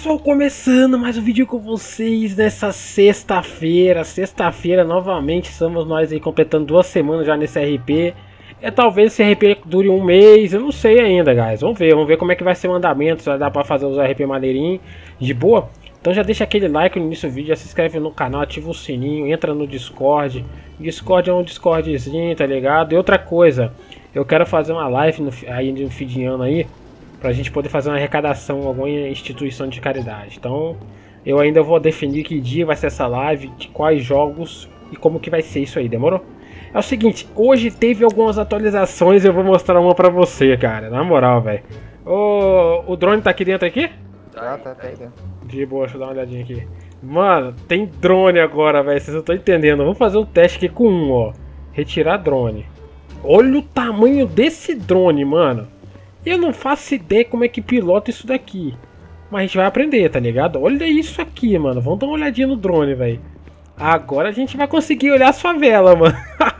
pessoal, começando mais um vídeo com vocês nessa sexta-feira. Sexta-feira, novamente, estamos nós aí completando 2 semanas já nesse RP. Talvez esse RP dure um mês, eu não sei ainda, guys. Vamos ver como é que vai ser o andamento, se vai dar pra fazer os RP maneirinho, de boa. Então já deixa aquele like no início do vídeo, já se inscreve no canal, ativa o sininho, entra no Discord. Discord é um Discordzinho, tá ligado? E outra coisa, eu quero fazer uma live aí no Fidiano aí, pra gente poder fazer uma arrecadação em alguma instituição de caridade. Então eu ainda vou definir que dia vai ser essa live, de quais jogos e como que vai ser isso aí, demorou? É o seguinte, hoje teve algumas atualizações, eu vou mostrar uma pra você, cara, na moral, velho. O drone tá aqui dentro aqui? Tá aí dentro. De boa, deixa eu dar uma olhadinha aqui. Mano, tem drone agora, velho, vocês não estão entendendo. Vamos fazer um teste aqui com um, ó. Retirar drone. Olha o tamanho desse drone, mano. Eu não faço ideia como é que pilota isso daqui. Mas a gente vai aprender, tá ligado? Olha isso aqui, mano. Vamos dar uma olhadinha no drone, velho. Agora a gente vai conseguir olhar a favela, mano.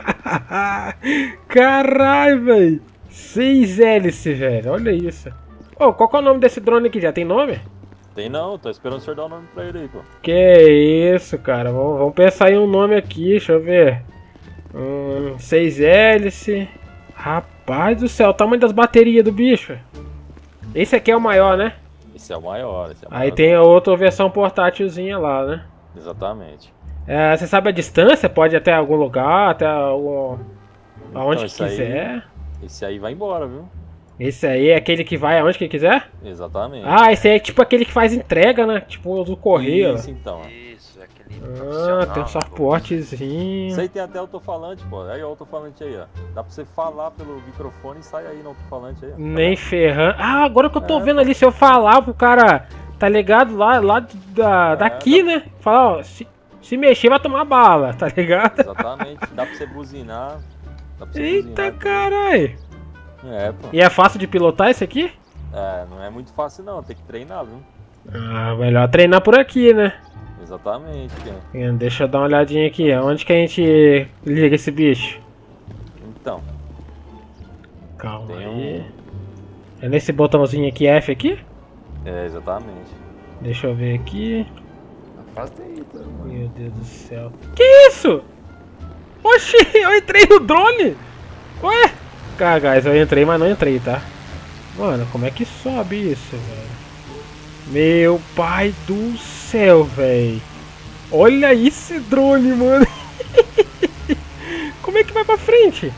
Caralho, velho. 6 hélices, velho. Olha isso. Ô, qual que é o nome desse drone aqui? Já tem nome? Tem não, tô esperando o senhor dar o nome pra ele aí, pô. Que isso, cara. Vamos pensar em um nome aqui, deixa eu ver. 6 hélices. Rapaz do céu, o tamanho das baterias do bicho. Esse aqui é o maior, né? Esse é o maior, Aí tem a outra versão portátilzinha lá, né? Exatamente. Você sabe a distância? Pode ir até algum lugar, até aonde Então, que quiser. Esse aí vai embora, viu? Esse aí é aquele que vai aonde que quiser? Exatamente. Ah, esse aí é tipo aquele que faz entrega, né? Tipo do correio. Isso, então. Isso, aquele Tem um suportezinho. Isso aí tem até alto-falante, pô. Aí o alto-falante aí, ó. Dá pra você falar pelo microfone e sai aí no alto-falante aí. Ó. Nem ferrando. Ah, agora que eu tô vendo ali, se eu falar pro cara, tá ligado? Lá daqui, né? Falar, ó, se mexer vai tomar bala, tá ligado? Exatamente. Dá pra você buzinar. Eita, caralho. É, pô. E é fácil de pilotar esse aqui? É, não é muito fácil não, tem que treinar, viu? Ah, melhor treinar por aqui, né? Exatamente, cara. Deixa eu dar uma olhadinha aqui, onde que a gente liga esse bicho? Então. Calma Tem aí. É nesse botãozinho aqui, F aqui? É, exatamente. Deixa eu ver aqui. Afasta aí, tá, mano. Meu Deus do céu. Que isso? Oxi, eu entrei no drone! Ué? Cara, guys, eu entrei, mas não entrei, tá? Mano, como é que sobe isso, velho? Meu pai do céu, velho. Olha esse drone, mano. Como é que vai pra frente?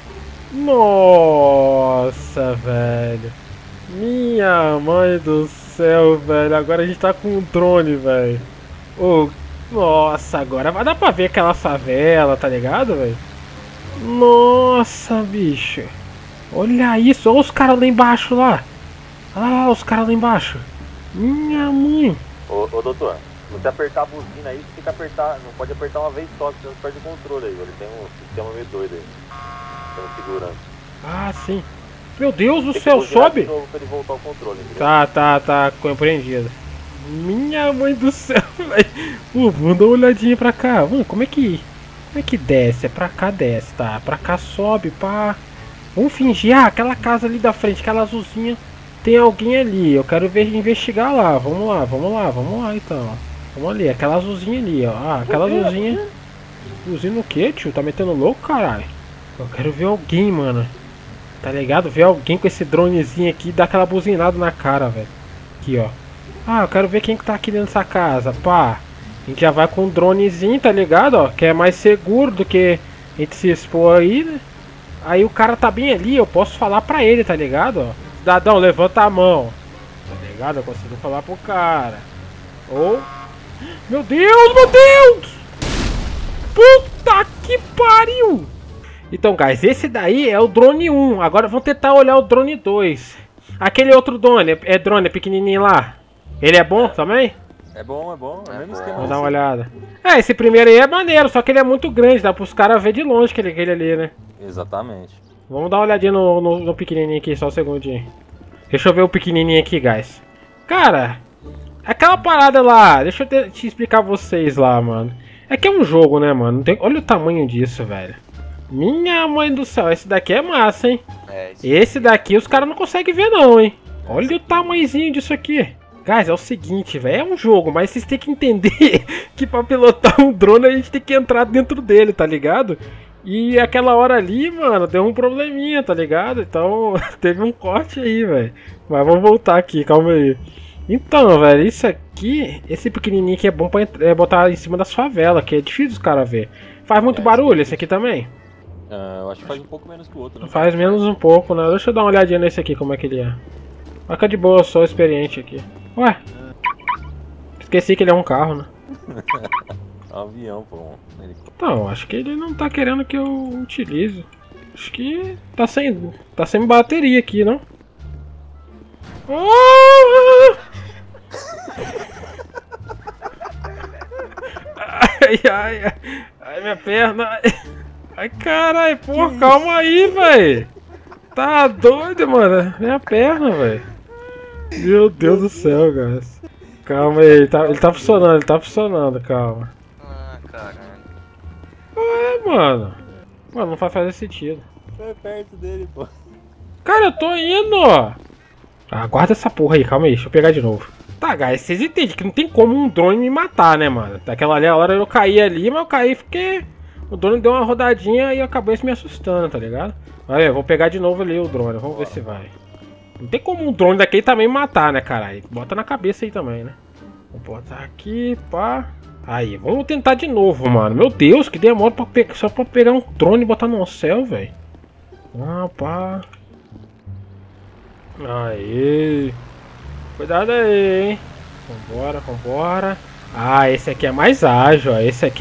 Nossa, velho. Minha mãe do céu, velho. Agora a gente tá com um drone, velho. Nossa, agora vai dar pra ver aquela favela, tá ligado, velho? Nossa, bicho. Olha isso, olha os caras lá embaixo lá. Olha lá os caras lá embaixo. Minha mãe. Ô doutor, se você apertar a buzina aí, você tem que apertar, não pode apertar uma vez só, senão você perde o controle aí. Ele tem um sistema meio doido aí. Tem um segurança. Ah, sim. Meu Deus do Tem céu, que buzinar sobe. de novo pra ele voltar ao controle, entendeu? Tá compreendido. Minha mãe do céu, velho. Vamos dar uma olhadinha pra cá. Como é que desce? É pra cá desce, tá? Pra cá sobe, pá. Vamos fingir, aquela casa ali da frente, aquela azulzinha, tem alguém ali. Eu quero ver, investigar lá. Vamos lá então. Vamos ali, aquela azulzinha ali, ó. Aquela azulzinha. Azulzinha o que, tio? Tá metendo louco, caralho? Eu quero ver alguém, mano. Tá ligado? Ver alguém com esse dronezinho aqui e dar aquela buzinada na cara, velho. Aqui, ó. Eu quero ver quem que tá aqui dentro dessa casa, pá. A gente já vai com um dronezinho, tá ligado, ó? Que é mais seguro do que a gente se expor aí, né? Aí o cara tá bem ali, eu posso falar pra ele, tá ligado, ó? Cidadão, levanta a mão. Tá ligado? Eu consigo falar pro cara. Meu Deus, meu Deus! Puta que pariu! Então, guys, esse daí é o drone 1. Agora vamos tentar olhar o drone 2. Aquele outro drone, drone pequenininho lá. Ele é bom também? É bom, é o mesmo esquema. Vamos dar uma olhada. Esse primeiro aí é maneiro, só que ele é muito grande, dá pros caras ver de longe aquele ali, né? Exatamente. Vamos dar uma olhadinha no pequenininho aqui, só um segundinho. Deixa eu ver o pequenininho aqui, guys. Cara, aquela parada lá, deixa eu te explicar pra vocês lá, mano. É que é um jogo, né, mano? Olha o tamanho disso, velho. Minha mãe do céu, esse daqui é massa, hein? Esse daqui os caras não conseguem ver não, hein? Olha o tamanhozinho disso aqui. Guys, é o seguinte, velho, é um jogo, mas vocês têm que entender que pra pilotar um drone a gente tem que entrar dentro dele, tá ligado? E aquela hora ali, mano, deu um probleminha, tá ligado? Então, teve um corte aí, velho. Mas vamos voltar aqui, calma aí. Então, velho, isso aqui, esse pequenininho aqui é bom pra botar em cima das favelas, que é difícil os caras ver. Faz muito barulho esse aqui também? Eu acho que faz um pouco menos que o outro, né? Faz menos um pouco, né? Deixa eu dar uma olhadinha nesse aqui, como é que ele é. Fica de boa, eu sou experiente aqui. Ué? Esqueci que ele é um carro, né? É um avião, pô. Então, acho que ele não tá querendo que eu utilize. Acho que tá sem bateria aqui, não? Oh! Ai, minha perna. Ai, caralho, pô, calma aí, velho. Tá doido, mano. Minha perna, velho. Meu Deus do céu, cara. Calma aí, ele tá funcionando, calma. Ah, caralho. Mano. Mano, não vai fazer sentido. Foi perto dele, pô. Cara, eu tô indo, ó. Ah, guarda essa porra aí, calma aí, deixa eu pegar de novo. Tá, guys, vocês entendem que não tem como um drone me matar, né, mano? Daquela ali, a hora eu caí ali, mas eu caí porque o drone deu uma rodadinha e acabou me assustando, tá ligado? Olha, eu vou pegar de novo ali o drone, vamos ver se vai. Não tem como um drone daquele também matar, né, caralho? Bota na cabeça aí também, né? Vou botar aqui, pá. Aí, vamos tentar de novo, mano. Meu Deus, que demora só pra pegar um drone e botar no céu, velho. Ah, pá. Aí. Cuidado aí, hein. Vambora. Ah, esse aqui é mais ágil, ó.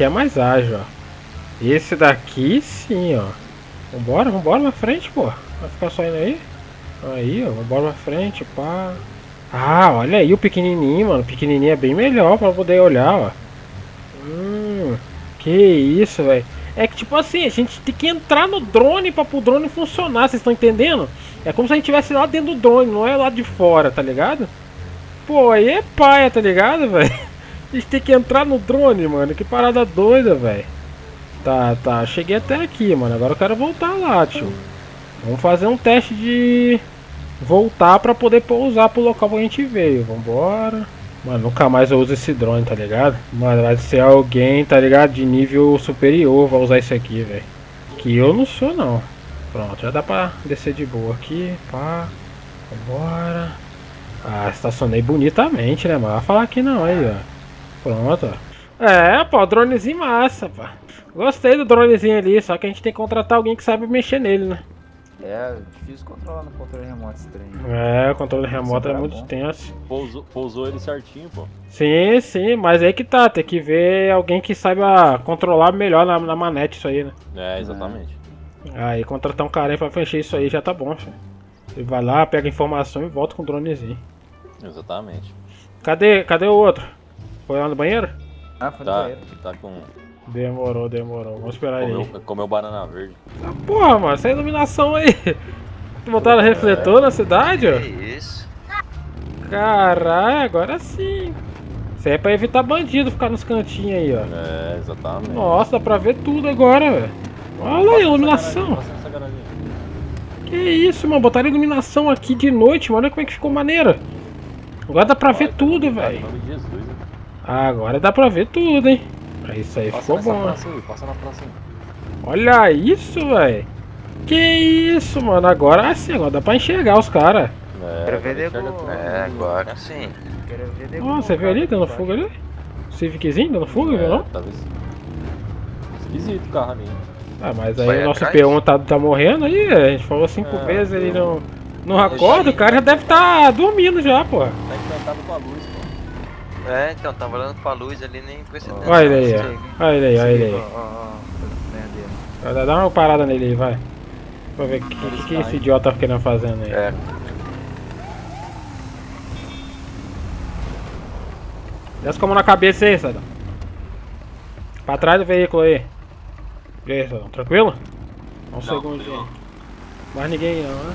Esse daqui sim, ó. Vambora na frente, pô. Vai ficar só indo aí? Aí, ó. Vambora na frente, pá. Ah, olha aí o pequenininho, mano. O pequenininho é bem melhor pra poder olhar, ó. Que isso, velho. É que tipo assim, a gente tem que entrar no drone pra pro drone funcionar, vocês estão entendendo? É como se a gente estivesse lá dentro do drone, não é lá de fora, tá ligado? Pô, aí é paia, tá ligado, velho? A gente tem que entrar no drone, mano. Que parada doida, velho. Tá. Cheguei até aqui, mano. Agora eu quero voltar lá, tio. Vamos fazer um teste de voltar pra poder pousar pro local que a gente veio. Vambora. Mano, nunca mais eu uso esse drone, tá ligado? Mano, vai ser alguém, tá ligado? De nível superior vai usar isso aqui, velho. Que eu não sou, não. Pronto, já dá pra descer de boa aqui. Pá. Vambora. Ah, estacionei bonitamente, né, mano? Vai falar que não, aí, ó. Pronto, ó. É, pô, dronezinho massa, pô. Gostei do dronezinho ali, só que a gente tem que contratar alguém que saiba mexer nele, né? É difícil controlar no controle remoto esse trem. É, o controle remoto é muito tenso. Pousou ele certinho, pô. Sim, mas aí que tá, tem que ver alguém que saiba controlar melhor na manete isso aí, né? É, exatamente. Aí contratar um cara aí pra mexer isso aí já tá bom, filho. Ele vai lá, pega informação e volta com o dronezinho. Exatamente. Cadê o outro? Foi lá no banheiro? Ah, foi no banheiro. Tá com... Demorou. Vamos esperar aí. Comeu banana verde. Ah, porra, mano, essa iluminação aí. Botaram refletor na cidade, ó? Que isso? Caralho, agora sim. Isso aí é pra evitar bandido ficar nos cantinhos aí, ó. É, exatamente. Nossa, dá pra ver tudo agora, velho. Olha aí a iluminação. Que isso, mano, botaram iluminação aqui de noite, mano. Olha como é que ficou maneiro. Agora dá pra ver tudo, velho. Agora dá pra ver tudo, hein. Isso aí ficou bom. Passa na praça aí. Olha isso, velho. Que isso, mano. Agora sim, agora dá pra enxergar os caras. Quero ver degol. É, agora sim. Quero ver degol. Ó, você viu ali dando fuga ali? Civiczinho dando fuga, viu não? Tava esquisito o carro ali. Ah, mas aí Vai o nosso atrás? P1 tá morrendo aí, a gente falou 5 vezes, ele não acorda, o cara já deve estar dormindo já, pô. Tá encantado com a luz, pô. É, então, tava olhando pra luz ali nem percebi. Olha ele aí, ó. Olha ele aí. Ó. Dá uma parada nele aí, vai. Pra ver o que esse idiota tá querendo fazendo aí. É. Desce como na cabeça aí, Sadão. Pra trás do veículo aí. E aí, Sadão, tranquilo? Um segundinho. Mais ninguém aí não, né?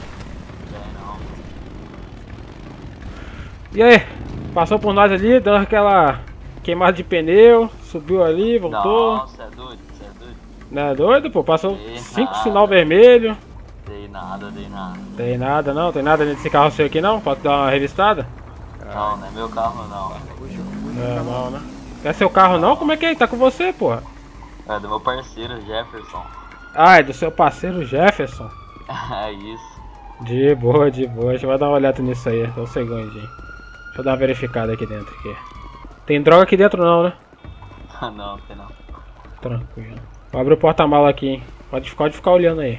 E aí? Passou por nós ali, deu aquela queimada de pneu, subiu ali, voltou. Nossa, é doido, você é doido. Não é doido, pô? Passou Tem 5 nada. sinal vermelho. Dei nada. Tem nada não? Tem nada nesse carro seu aqui não? Pode dar uma revistada? Não, não é meu carro não. Não, né? Não é seu carro não? Como é que é? Tá com você, porra? É do meu parceiro Jefferson. Ah, é do seu parceiro Jefferson? É isso. De boa, de boa. Deixa eu dar uma olhada nisso aí, só um segundinho. Deixa eu dar uma verificada aqui dentro. Aqui. Tem droga aqui dentro não, né? Não, tem não. Tranquilo. Vou abrir o porta-mala aqui, hein? Pode ficar olhando aí.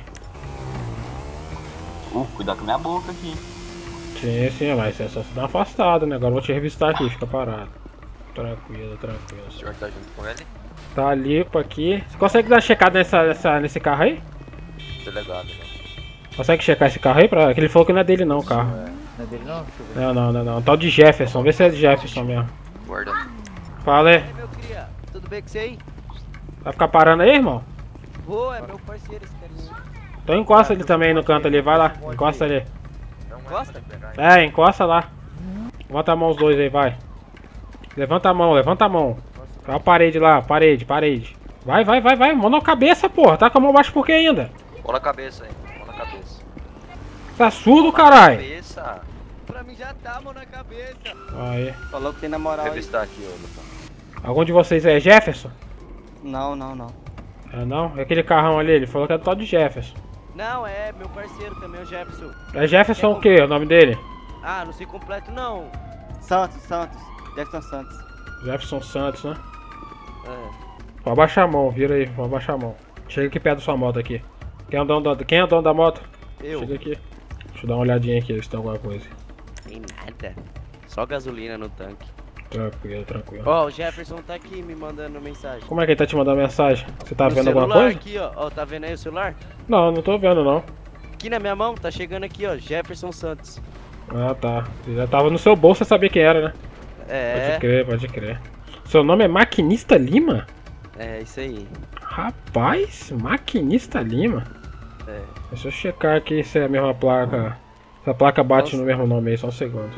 Cuidado com minha boca aqui. Sim, mas é só se dar uma afastada, né? Agora eu vou te revistar aqui, fica parado. Tranquilo. O senhor tá junto com ele? Tá limpo aqui. Você consegue dar uma checada nesse carro aí? Delegado, né? Consegue checar esse carro aí? Que ele falou que não é dele não, o carro. Não é dele não? Deixa eu ver. Não. Tal de Jefferson, vê se é de Jefferson mesmo. Guarda. Fala aí. E aí, meu cria, tudo bem com você aí? Vai ficar parando aí, irmão? Vou, é meu parceiro esse carinha. Então encosta ele também no canto ali, vai lá. Encosta ali. Gosta? É, encosta lá. Levanta a mão os dois aí, vai. Levanta a mão. Vai a parede lá, parede. Vai. Mão na cabeça, porra. Tá com a mão baixa por que ainda? Mão na cabeça aí, mão na cabeça. Tá surdo, caralho? Cabeça. Pra mim já tá, mão na cabeça. Aí. Falou que tem na moral aí. Revistar aqui, ô Lucão. Algum de vocês é Jefferson? Não. É não? É aquele carrão ali, ele falou que é do tal de Jefferson. Não, é meu parceiro também, o Jefferson. É Jefferson o quê? O nome dele? Ah, não sei completo não. Santos. Jefferson Santos. Jefferson Santos, né? É. Pode abaixar a mão, vira aí, pode abaixar a mão. Chega aqui perto da sua moto aqui. Quem é o dono da moto? Eu. Chega aqui. Deixa eu dar uma olhadinha aqui, se tem alguma coisa. Tem nada. Só gasolina no tanque. Tranquilo. Ó, o Jefferson tá aqui me mandando mensagem. Como é que ele tá te mandando mensagem? Você tá No vendo alguma celular coisa? aqui, ó. Tá vendo aí o celular? Não tô vendo não. Aqui na minha mão, tá chegando aqui, ó. Jefferson Santos. Ah, tá. Você já tava no seu bolso, você sabia quem era, né? É. Pode crer. Seu nome é Maquinista Lima? É, isso aí. Rapaz, Maquinista Lima? É. Deixa eu checar aqui se é a mesma placa. Se a placa bate no mesmo nome aí, só um segundo.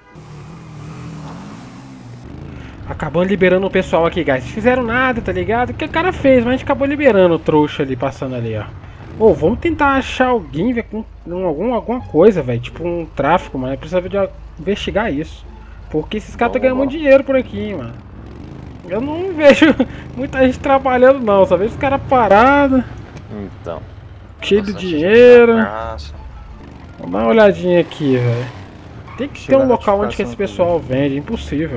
Acabou liberando o pessoal aqui, guys. Não fizeram nada, tá ligado? O que o cara fez, mas a gente acabou liberando o trouxa ali, passando ali, ó. Ô, vamos tentar achar alguém, velho, com alguma coisa, velho. Tipo um tráfico, mano. Precisa de investigar isso. Porque esses caras estão ganhando muito dinheiro por aqui, mano. Eu não vejo muita gente trabalhando, não. Só vejo os caras parados. Então. Cheio de dinheiro. Nossa. Vamos dar uma olhadinha aqui, velho. Tem que ter um local onde que esse pessoal vende. Impossível.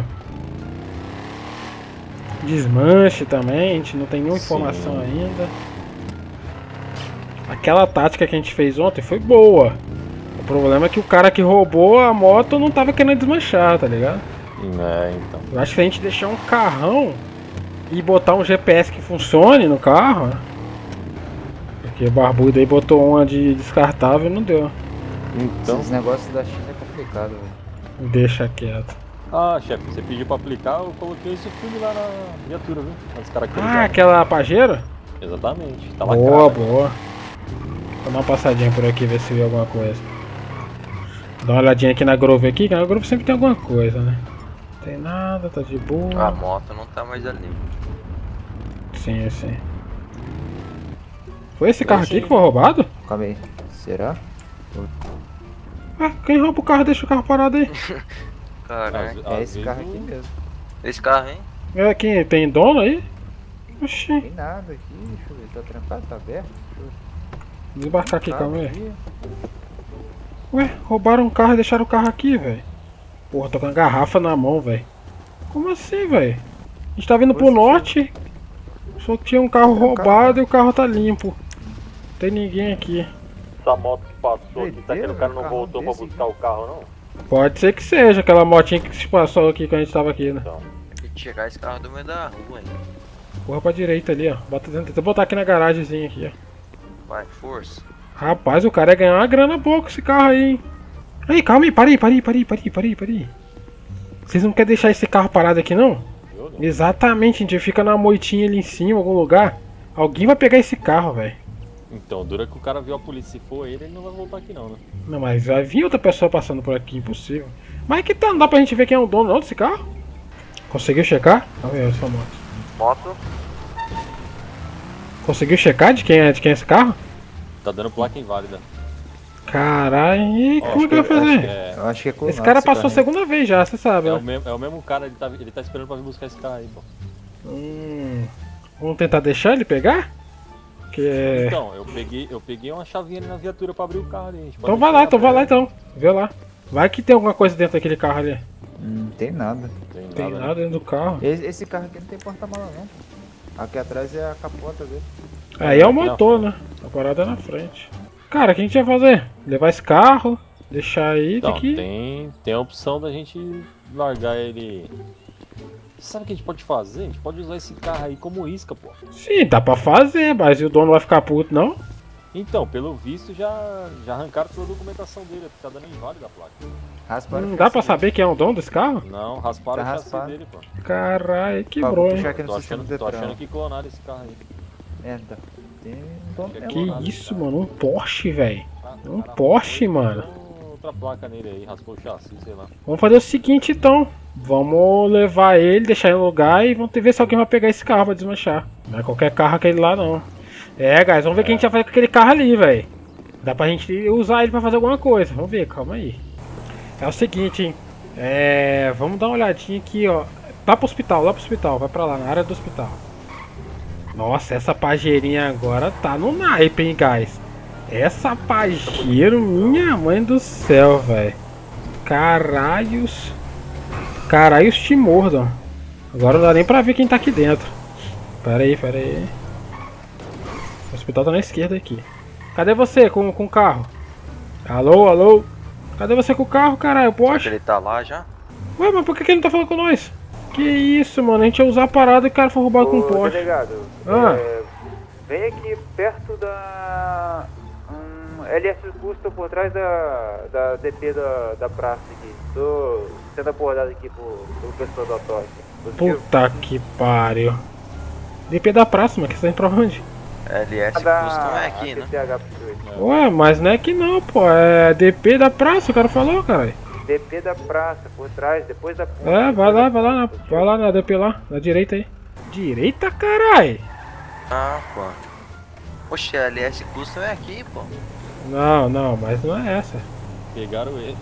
Desmanche também. A gente não tem nenhuma informação ainda. Aquela tática que a gente fez ontem foi boa. O problema é que o cara que roubou a moto não tava querendo desmanchar, tá ligado? É, então. Eu acho que se a gente deixar um carrão e botar um GPS que funcione no carro. Porque o barbudo aí botou uma de descartável e não deu. Então. Esses negócios da China é complicado, velho. Deixa quieto. Ah, chefe, você pediu pra aplicar, eu coloquei esse filme lá na viatura, viu? As características. Ah, aquela pajeira? Exatamente, tá lá. Boa. Vou dar uma passadinha por aqui, ver se vê alguma coisa. Dá uma olhadinha aqui na Grove aqui, que na Grove sempre tem alguma coisa, né? Não tem nada, tá de boa. A moto não tá mais ali. Sim. Foi esse carro aqui que foi roubado? Calma aí. Será? Ah, quem rouba o carro deixa o carro parado aí. Caralho. É esse carro aqui mesmo. Esse carro, hein? É, quem tem dono aí? Oxi. Não tem nada aqui, deixa eu ver. Tá trancado, tá aberto? Desembarcar aqui, calma aí. Ué, roubaram um carro e deixaram o carro aqui, velho. Porra, tô com a garrafa na mão, velho. Como assim, velho? A gente tá vindo pro norte. Só que tinha um carro roubado e o carro tá limpo. Não tem ninguém aqui. Essa moto que passou aqui, tá que o cara não voltou pra buscar o carro, não? Pode ser que seja aquela motinha que se passou aqui quando a gente tava aqui, né? Tem que chegar esse carro do meio da rua, hein? Porra pra direita ali, ó. Tenta botar aqui na garagemzinha aqui, ó. Vai, força. Rapaz, o cara ia ganhar uma grana boa com esse carro aí, hein? Aí, calma aí, parei. Vocês não querem deixar esse carro parado aqui, não? Exatamente, a gente fica na moitinha ali em cima, em algum lugar. Alguém vai pegar esse carro, velho. Então, dura que o cara viu a polícia, se for ele não vai voltar aqui não, né? Não, mas vai vir outra pessoa passando por aqui, impossível. Mas que tá, não dá pra gente ver quem é o dono não desse carro? Conseguiu checar? Olha aí, sua moto. Moto? Conseguiu checar de quem é esse carro? Tá dando placa inválida. Caralho, e como é que vai Acho fazer? Eu acho que é com Esse cara passou a segunda vez já, você sabe, né? É o mesmo cara, ele tá esperando pra vir buscar esse carro aí, pô. Vamos tentar deixar ele pegar? Que... Então, eu peguei uma chavinha ali na viatura pra abrir o carro ali. Então vai lá, então. Vê lá. Vai que tem alguma coisa dentro daquele carro ali. Não tem nada. Tem nada dentro do carro. Esse carro aqui não tem porta-mala não. Aqui atrás é a capota dele. Aí é o motor, né? A parada é na frente. Cara, o que a gente vai fazer? Levar esse carro, deixar aí, Então, daqui. tem a opção da gente largar ele. Sabe o que a gente pode fazer? A gente pode usar esse carro aí como isca, pô. Sim, dá pra fazer, mas o dono vai ficar puto, não? Então, pelo visto, já arrancaram toda a documentação dele, tá dando inválido a placa. Rasparam Não dá pra saber quem é o dono desse carro? Não, rasparam Tá o chassi raspado. dele, pô. Caralho, Vou quebrou, hein? puxar aqui no Tô sistema do achando Detran. que clonaram esse carro aí. É, tá. Tem um dono mesmo. Que isso, mano? Um Porsche, velho. Ah, Um cara, Porsche, raspou mano. outra placa nele aí, raspou o chassi, sei lá. Vamos fazer o seguinte, então. Vamos levar ele, deixar ele no lugar e vamos ver se alguém vai pegar esse carro pra desmanchar. Não é qualquer carro aquele lá, não. É, guys, vamos ver o que a gente vai fazer com aquele carro ali, velho. Dá pra gente usar ele pra fazer alguma coisa. Vamos ver, calma aí. É o seguinte, hein. Vamos dar uma olhadinha aqui, ó. Lá pro hospital, vai pra lá, na área do hospital. Nossa, essa pajeirinha agora tá no naipe, hein, guys. Essa pajeiro, minha mãe do céu, velho. Caralhos te mordam. Agora não dá nem pra ver quem tá aqui dentro. Pera aí. O hospital tá na esquerda aqui. Cadê você com o carro? Alô? Cadê você com o carro, caralho? Poxa. Ele tá lá já? Ué, mas por que ele não tá falando com nós? Que isso, mano? A gente ia usar a parada e o cara foi roubar com o Porsche. Delegado, vem aqui perto da LS Custa por trás da DP da praça aqui. Tô sendo abordado aqui pelo pessoal da autópsia. Puta que pariu. DP da praça, mas que você tá indo pra onde? LS Custo não é aqui, né? Ué, mas não é aqui não, pô. É DP da praça, o cara falou, caralho. DP da praça, por trás, depois da ponte. É, vai lá na DP lá, na direita aí. Direita, caralho? Ah, pô. Poxa, LS Custo é aqui, pô. Não, mas não é essa. Pegaram ele.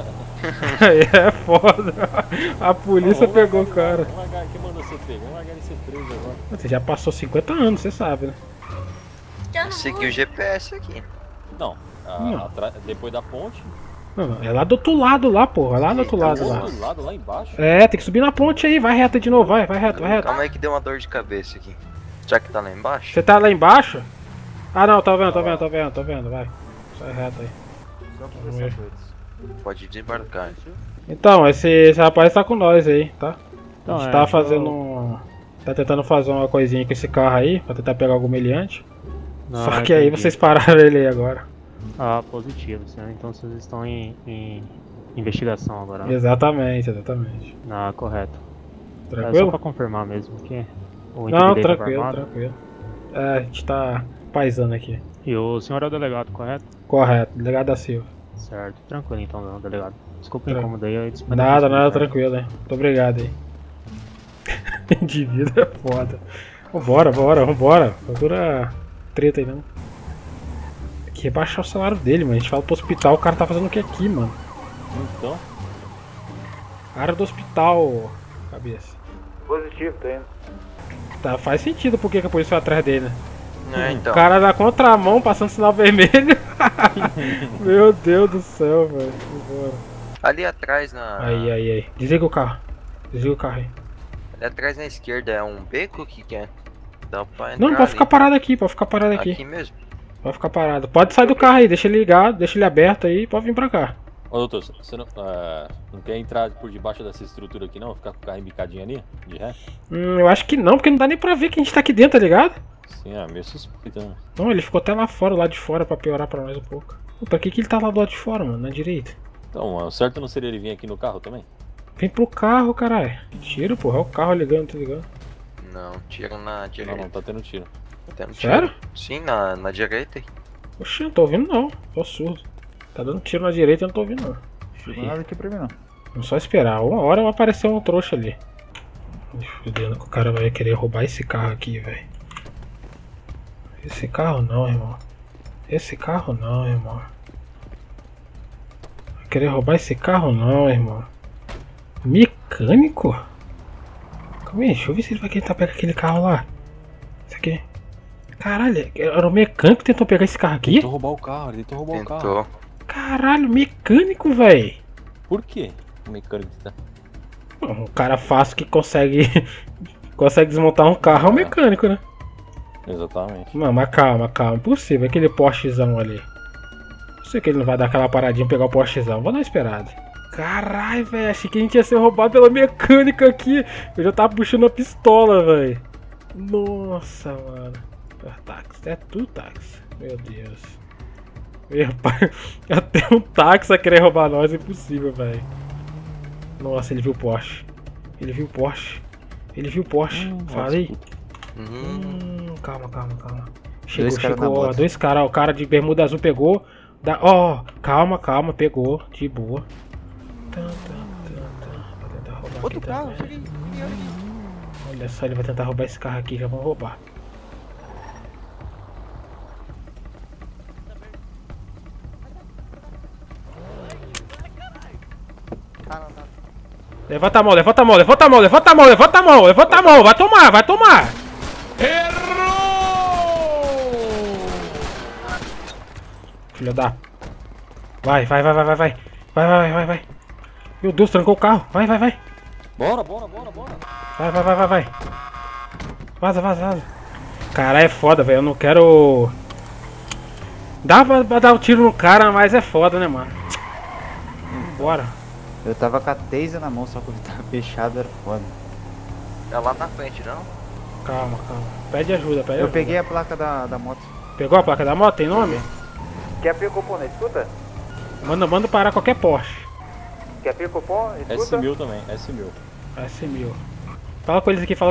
Aí é foda. A polícia pegou o cara. Vamos largar, quem mandou você pegar? Vamos largar ele ser preso agora. Você já passou 50 anos, você sabe, né? Segui o GPS aqui. Não, Não. depois da ponte. Não, é lá do outro lado lá, porra. É lá do outro lado lá. Do lado, lá embaixo. É, tem que subir na ponte aí, vai reto de novo, vai reto. Calma aí que deu uma dor de cabeça aqui. Já que tá lá embaixo? Você tá lá embaixo? Ah não, tô vendo, vai. Sai reto aí. Só conversadores. Pode desembarcar. Então, esse rapaz tá com nós aí, tá? Então, A gente tá fazendo. Tá tentando fazer uma coisinha com esse carro aí, pra tentar pegar algum meliante. Não, Só que aí entendi. vocês pararam ele aí agora. Ah, positivo, senhor. Então vocês estão em investigação agora. né? Exatamente. Ah, correto. É só Tranquilo? pra confirmar mesmo que o Não, intimidei tava tranquilo. armado. É, a gente tá paisando aqui. E o senhor é o delegado, correto? Correto, delegado da Silva. Certo. Tranquilo então, delegado. Desculpa o Tranquilo. incômodo aí. eu disse- Nada, tranquilo, hein? Muito obrigado aí. Indivíduo é foda. Vambora. Procura treta aí, não. Tem que rebaixar o salário dele, mano. A gente fala pro hospital, o cara tá fazendo o que aqui, mano? Então, Área do hospital, cabeça. Positivo, tá indo. Tá, faz sentido porque que a polícia foi atrás dele, né? É, então. O cara na contramão, passando sinal vermelho. Meu Deus do céu, velho. Vambora. Ali atrás na. Aí. Desliga o carro aí. Ali atrás na esquerda é um beco, o que é? Dá pra entrar Não, pode ali. ficar parado aqui, Aqui mesmo? Pode ficar parado. Pode sair do carro aí, deixa ele ligado, deixa ele aberto aí e pode vir pra cá. ô doutor, você não quer entrar por debaixo dessa estrutura aqui não? Ficar com o carro embicadinho ali, de ré? Eu acho que não, porque não dá nem pra ver que a gente tá aqui dentro, tá ligado? Sim, meio suspeito, né? Não, ele ficou até lá fora, lá de fora, pra piorar pra nós um pouco. Pô, pra que ele tá lá do lado de fora, mano, na direita? Então, o certo não seria ele vir aqui no carro também? Vem pro carro, caralho. Tiro, porra, é o carro ligando, tá ligado? Não, tira na direita. Não, tá tendo tiro. Tem um Sério? tiro. Sim, na direita. Oxi, não tô ouvindo não, tô surdo. Tá dando tiro na direita e eu não tô ouvindo não. Chegou nada aqui pra mim não. Vamos só esperar, uma hora vai aparecer um trouxa ali. Fudendo que o cara vai querer roubar esse carro aqui, velho. Esse carro não, irmão. querer roubar esse carro não, irmão. Mecânico? Calma aí, deixa eu ver se ele vai tentar pegar aquele carro lá. Isso aqui. Caralho, era o mecânico que tentou pegar esse carro aqui? Tentou roubar o carro, ele tentou roubar o carro. Tentou. Caralho, mecânico, velho. Por quê? O mecânico tá... Um cara fácil que consegue desmontar um carro é um mecânico, né? Exatamente. Não, mas calma, impossível, aquele Porschezão ali. Não sei que ele não vai dar aquela paradinha e pegar o Porschezão, vou dar uma esperada. Caralho, velho, achei que a gente ia ser roubado pela mecânica aqui. Eu já tava puxando a pistola, velho. Nossa, mano. Táxi, é tudo táxi. Meu Deus. Meu pai, até um táxi a querer roubar nós é impossível, velho. Nossa, ele viu o Porsche. Ele viu o Porsche. Falei. Calma. Chegou, ó, dois caras, o cara de bermuda azul pegou. Ó, calma, pegou, de boa. Vai tentar roubar Outro aqui carro, também. cheguei. Olha só, ele vai tentar roubar esse carro aqui, já vão roubar. Tá. Levanta a mão, vai tomar! Errou! Filho da... Vai. Meu Deus, trancou o carro, vai. Bora. Vai. Vaza. Caralho, é foda, velho, eu não quero... Dá pra dar um tiro no cara, mas é foda, né, mano? Bora. Eu tava com a taser na mão, só que eu tava fechado, era foda. É lá na frente, não? Calma. Pede ajuda, Eu peguei a placa da moto. Pegou a placa da moto? Tem nome? Quer abrir o cupom na escuta? Manda parar qualquer Porsche. Quer abrir o cupom? Escuta? S1000 também, S1000. S1000. Fala com eles aqui.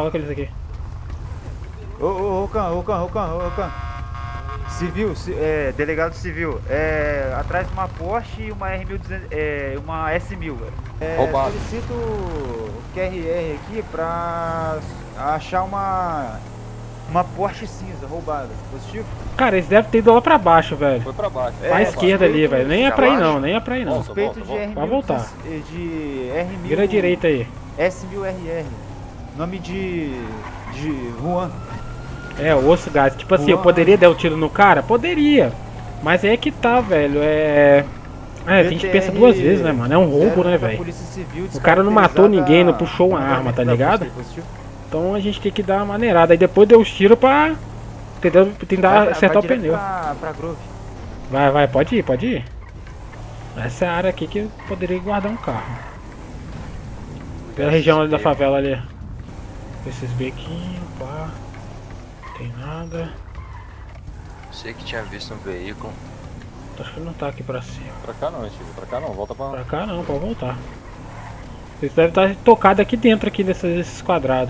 Ô, Can. Civil, delegado civil. Atrás de uma Porsche e uma R1200, uma S1000. Roubado. Solicito o QRR aqui pra achar uma Porsche cinza roubada. Positivo? Cara, eles devem ter ido lá pra baixo, velho. Foi pra baixo. Pra esquerda ali, velho. Nem é pra ir não, Suspeito de R1000. Vai voltar. De R1000. Vira a direita aí. S1000RR. Nome de Juan. É, o osso gás. Tipo assim, eu poderia dar o tiro no cara? Poderia. Mas é que tá, velho. A gente pensa duas vezes, né, mano? É um roubo, né, velho? O cara não matou ninguém, não puxou uma arma, tá ligado? Então a gente tem que dar uma maneirada. Aí depois deu os tiros pra tentar acertar o pneu. Pra Grove. Vai, pode ir. Essa é a área aqui que eu poderia guardar um carro. Pela região ali da favela ali. Esses bequinhos, pá. Não tem nada. Sei que tinha visto um veículo. Acho que não tá aqui pra cima. Pra cá não, Chico. Pra cá não, volta pra... Pra cá não, pode voltar. Eles devem estar tocados aqui dentro aqui desses quadrados.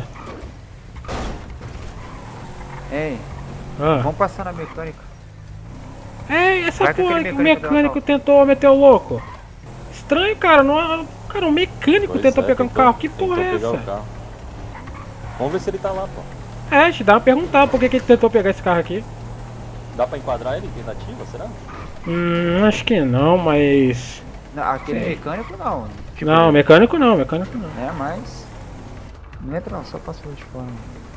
Ei, vamos passar na mecânica. Essa porra que o mecânico tentou meter o louco. Estranho, cara. Cara, um mecânico tentou pegar um carro. Que porra é essa? Vamos ver se ele tá lá, pô. A gente dá uma perguntar por que ele tentou pegar esse carro aqui. Dá pra enquadrar ele em tentativa, será? Acho que não, mas... Não, aquele mecânico não. Tipo, não, mecânico não. Mas... Não entra não, só passa de fora.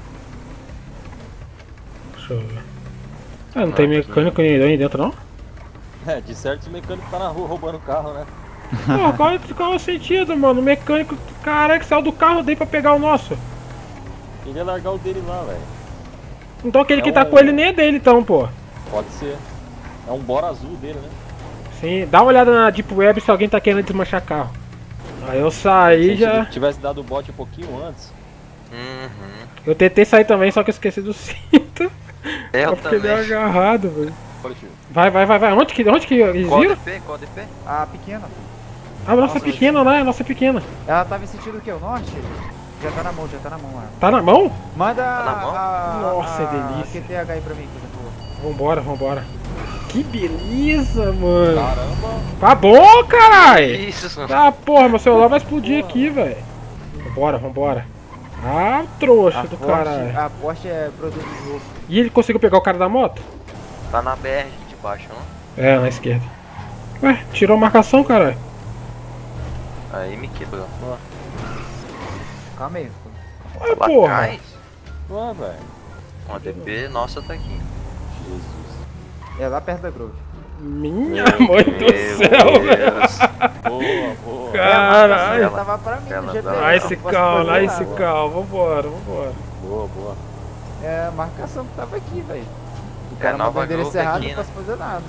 Deixa eu ver. Não tem mecânico aí dentro não? De certo o mecânico tá na rua roubando o carro, né? Pô, qual é o sentido, mano? O mecânico, caraca, saiu do carro dele pra pegar o nosso. Ele ia largar o dele lá, velho. Então aquele que tá com ele nem é dele então, pô. Pode ser. É um Bora azul dele, né? Sim, dá uma olhada na Deep Web se alguém tá querendo desmanchar carro. Aí eu saí já... Se tivesse dado o bote um pouquinho antes. Eu tentei sair também, só que eu esqueci do cinto. Eu fiquei meio agarrado, velho. Coletivo. Vai. Onde que eles viram? Qual DP? A pequena. A nossa pequena lá, a nossa pequena. Ela tava em sentido o que? O norte? Já tá na mão lá. Tá na mão? Manda na mão? Nossa, delícia. QTH aí pra mim, por favor. Vambora. Que beleza, mano. Caramba. Tá bom, caralho. Isso, mano. Tá, porra, meu celular vai explodir aqui, velho. Vambora. Ah, trouxa do caralho. A Porsche é produto de jogo. E ele conseguiu pegar o cara da moto? Tá na BR de baixo, não? É, na esquerda. Ué, tirou a marcação, caralho. Aí me quebrou. Calma aí. Ué, Lá porra. atrás, Ué, velho. uma DP nossa tá aqui. Jesus. É lá perto da Grove. Minha mãe do céu, Meu velho. Deus. Boa, boa. Caralho. Ela- Tava pra mim ela no GPS. dá- Ai, esse não posso cal, fazer ai, nada. esse cal. Vambora, vambora. Boa, boa. É a marcação que tava aqui, velho. O cara Nova mandou o endereço Grove errado, aqui, não posso fazer nada.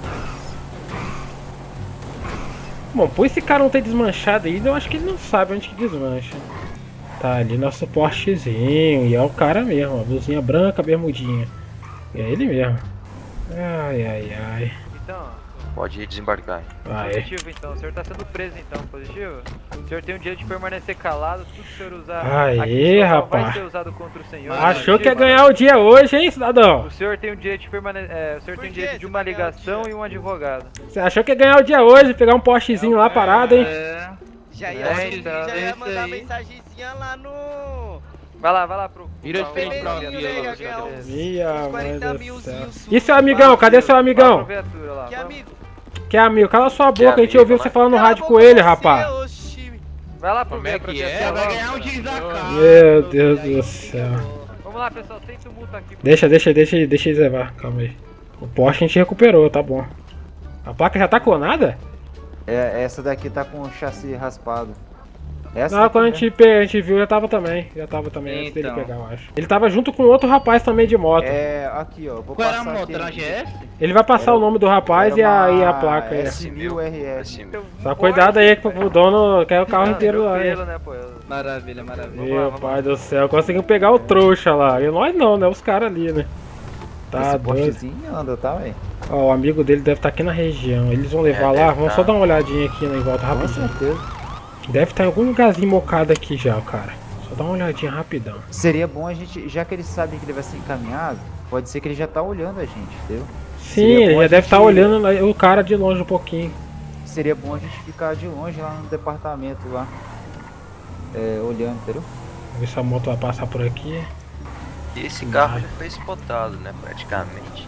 Bom, por esse cara não ter desmanchado ainda, eu acho que ele não sabe onde que desmancha. Tá ali nosso Porschezinho, e é o cara mesmo, a blusinha branca, bermudinha. É ele mesmo. Ai, ai, ai. Então, Pode ir desembarcar. Vai. positivo então. O senhor tá sendo preso então, positivo? O senhor tem o direito de permanecer calado, tudo que o senhor usar Aê, aqui no local rapaz. vai ser usado contra o senhor. Achou que ia Positivo? ganhar o dia hoje, hein, cidadão? O senhor tem o direito de permanecer. O senhor tem o direito de uma ligação e um advogado. Você achou que ia ganhar o dia hoje, pegar um Porschezinho lá parado, hein? Já ia, É, então, já é ia isso mandar aí. mensagenzinha lá no... Vai lá pro. Vira de frente pra Beleza, via, nega, ganhar uns Minha mãe 40 do milzinho céu. sujo. E seu amigão, cadê seu amigão? Viatura lá. Que Vamos. amigo? Que amigo, cala sua Que boca, a gente amigo, ouviu né? você falando no Cala a rádio boca com ele, você, rapaz. oxi. Vai lá pro Como é pra que é? viatura Vai lá, ganhar um cara. desacato. Meu Deus do céu. Vamos lá, pessoal, aceita o multa aqui. Deixa eles levar, calma aí. O Porsche a gente recuperou, tá bom. A placa já tá clonada? É, essa daqui tá com o chassi raspado. Essa Não, daqui, quando a né? gente viu, já tava também antes dele Então. pegar, eu acho. Ele tava junto com outro rapaz também de moto. É, aqui ó, vou Qual era a passar moto? aqui. Era a GS? Ele vai passar Era- o nome do rapaz e Era a uma placa aí. S1000 RS. Assim, Só cuidado aí que o dono quer o carro inteiro lá, hein? Tranquilo, né, pô? Maravilha, maravilha. Meu pai do céu, conseguimos pegar o trouxa lá. E nós não, né? Os caras ali, né? Tá Esse doido. Porschezinho anda, tá, velho? Ó, o amigo dele deve estar aqui na região. Eles vão levar lá, deve vamos tá. só dar uma olhadinha aqui em volta Com rapidinho. certeza. Deve estar em algum lugarzinho mocado aqui já, cara. Só dá uma olhadinha rapidão. Seria bom a gente, já que eles sabem que ele vai ser encaminhado, pode ser que ele já tá olhando a gente, entendeu? Sim, Seria ele bom já a deve estar gente- olhando o cara de longe um pouquinho. Seria bom a gente ficar de longe lá no departamento lá, olhando, entendeu? Ver se a moto vai passar por aqui. E esse carro já foi spotado, né? Praticamente.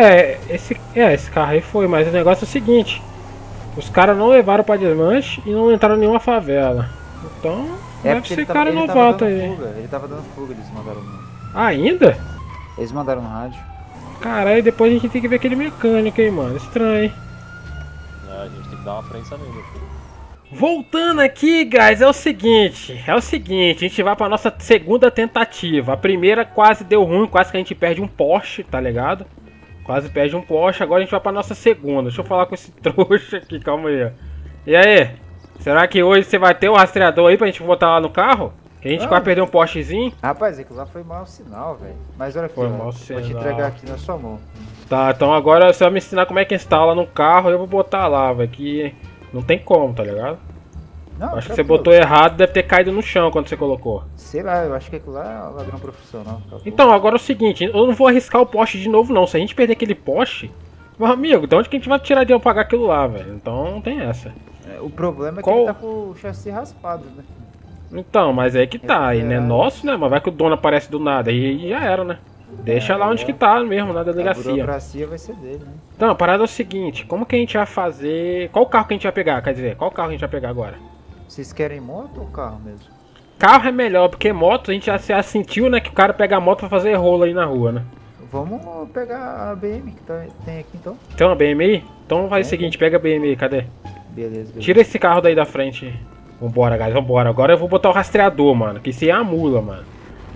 Esse carro aí foi, mas o negócio é o seguinte. Os caras não levaram pra desmanche e não entraram em nenhuma favela. Então, deve porque ser cara ele tava novato dando aí. fuga, ele tava dando fuga, eles mandaram no... Ainda? Eles mandaram no rádio. Caralho, depois a gente tem que ver aquele mecânico aí, mano. Estranho, hein? É, a gente tem que dar uma prensa nele. Voltando aqui, guys, é o seguinte, a gente vai pra nossa segunda tentativa. A primeira quase deu ruim, quase que a gente perde um Porsche, tá ligado? Quase perde um Porsche, agora a gente vai pra nossa segunda. Deixa eu falar com esse trouxa aqui, calma aí. E aí, será que hoje você vai ter um rastreador aí pra gente botar lá no carro? Que a gente quase perdeu um Porschezinho? Rapaz, aquilo lá foi mau sinal, velho. Mas olha aqui, Foi ó, mau vou te sinal. entregar aqui na sua mão. Tá, então agora você vai me ensinar como é que instala no carro e eu vou botar lá, velho, que não tem como, tá ligado? Não, Acho que você tranquilo. botou errado, deve ter caído no chão quando você colocou. Sei lá, eu acho que aquilo lá é ladrão profissional. acabou. Então, agora é o seguinte, eu não vou arriscar o poste de novo não. Se a gente perder aquele poste, meu amigo, de onde que a gente vai tirar dinheiro pra pagar aquilo lá, velho? Então não tem essa. O problema é que Qual- ele tá com o chassi raspado, né? Então, mas aí que tá, aí não é nosso, né? Mas vai que o dono aparece do nada, aí já era, né? Deixa lá onde que tá mesmo, na A delegacia. burocracia vai ser dele, né? Então, a parada é o seguinte, como que a gente vai fazer... Qual carro que a gente vai pegar, quer dizer, qual carro que a gente vai pegar agora? Vocês querem moto ou carro mesmo? Carro é melhor, porque moto a gente já sentiu, né, que o cara pega a moto pra fazer rolo aí na rua, né? Vamos pegar a BM que tem aqui então. Tem uma BM aí? Então faz o seguinte, pega a BM aí, cadê? Beleza. Tira esse carro daí da frente. Vambora, guys, vambora. Agora eu vou botar o rastreador, mano. Que isso aí é a mula, mano.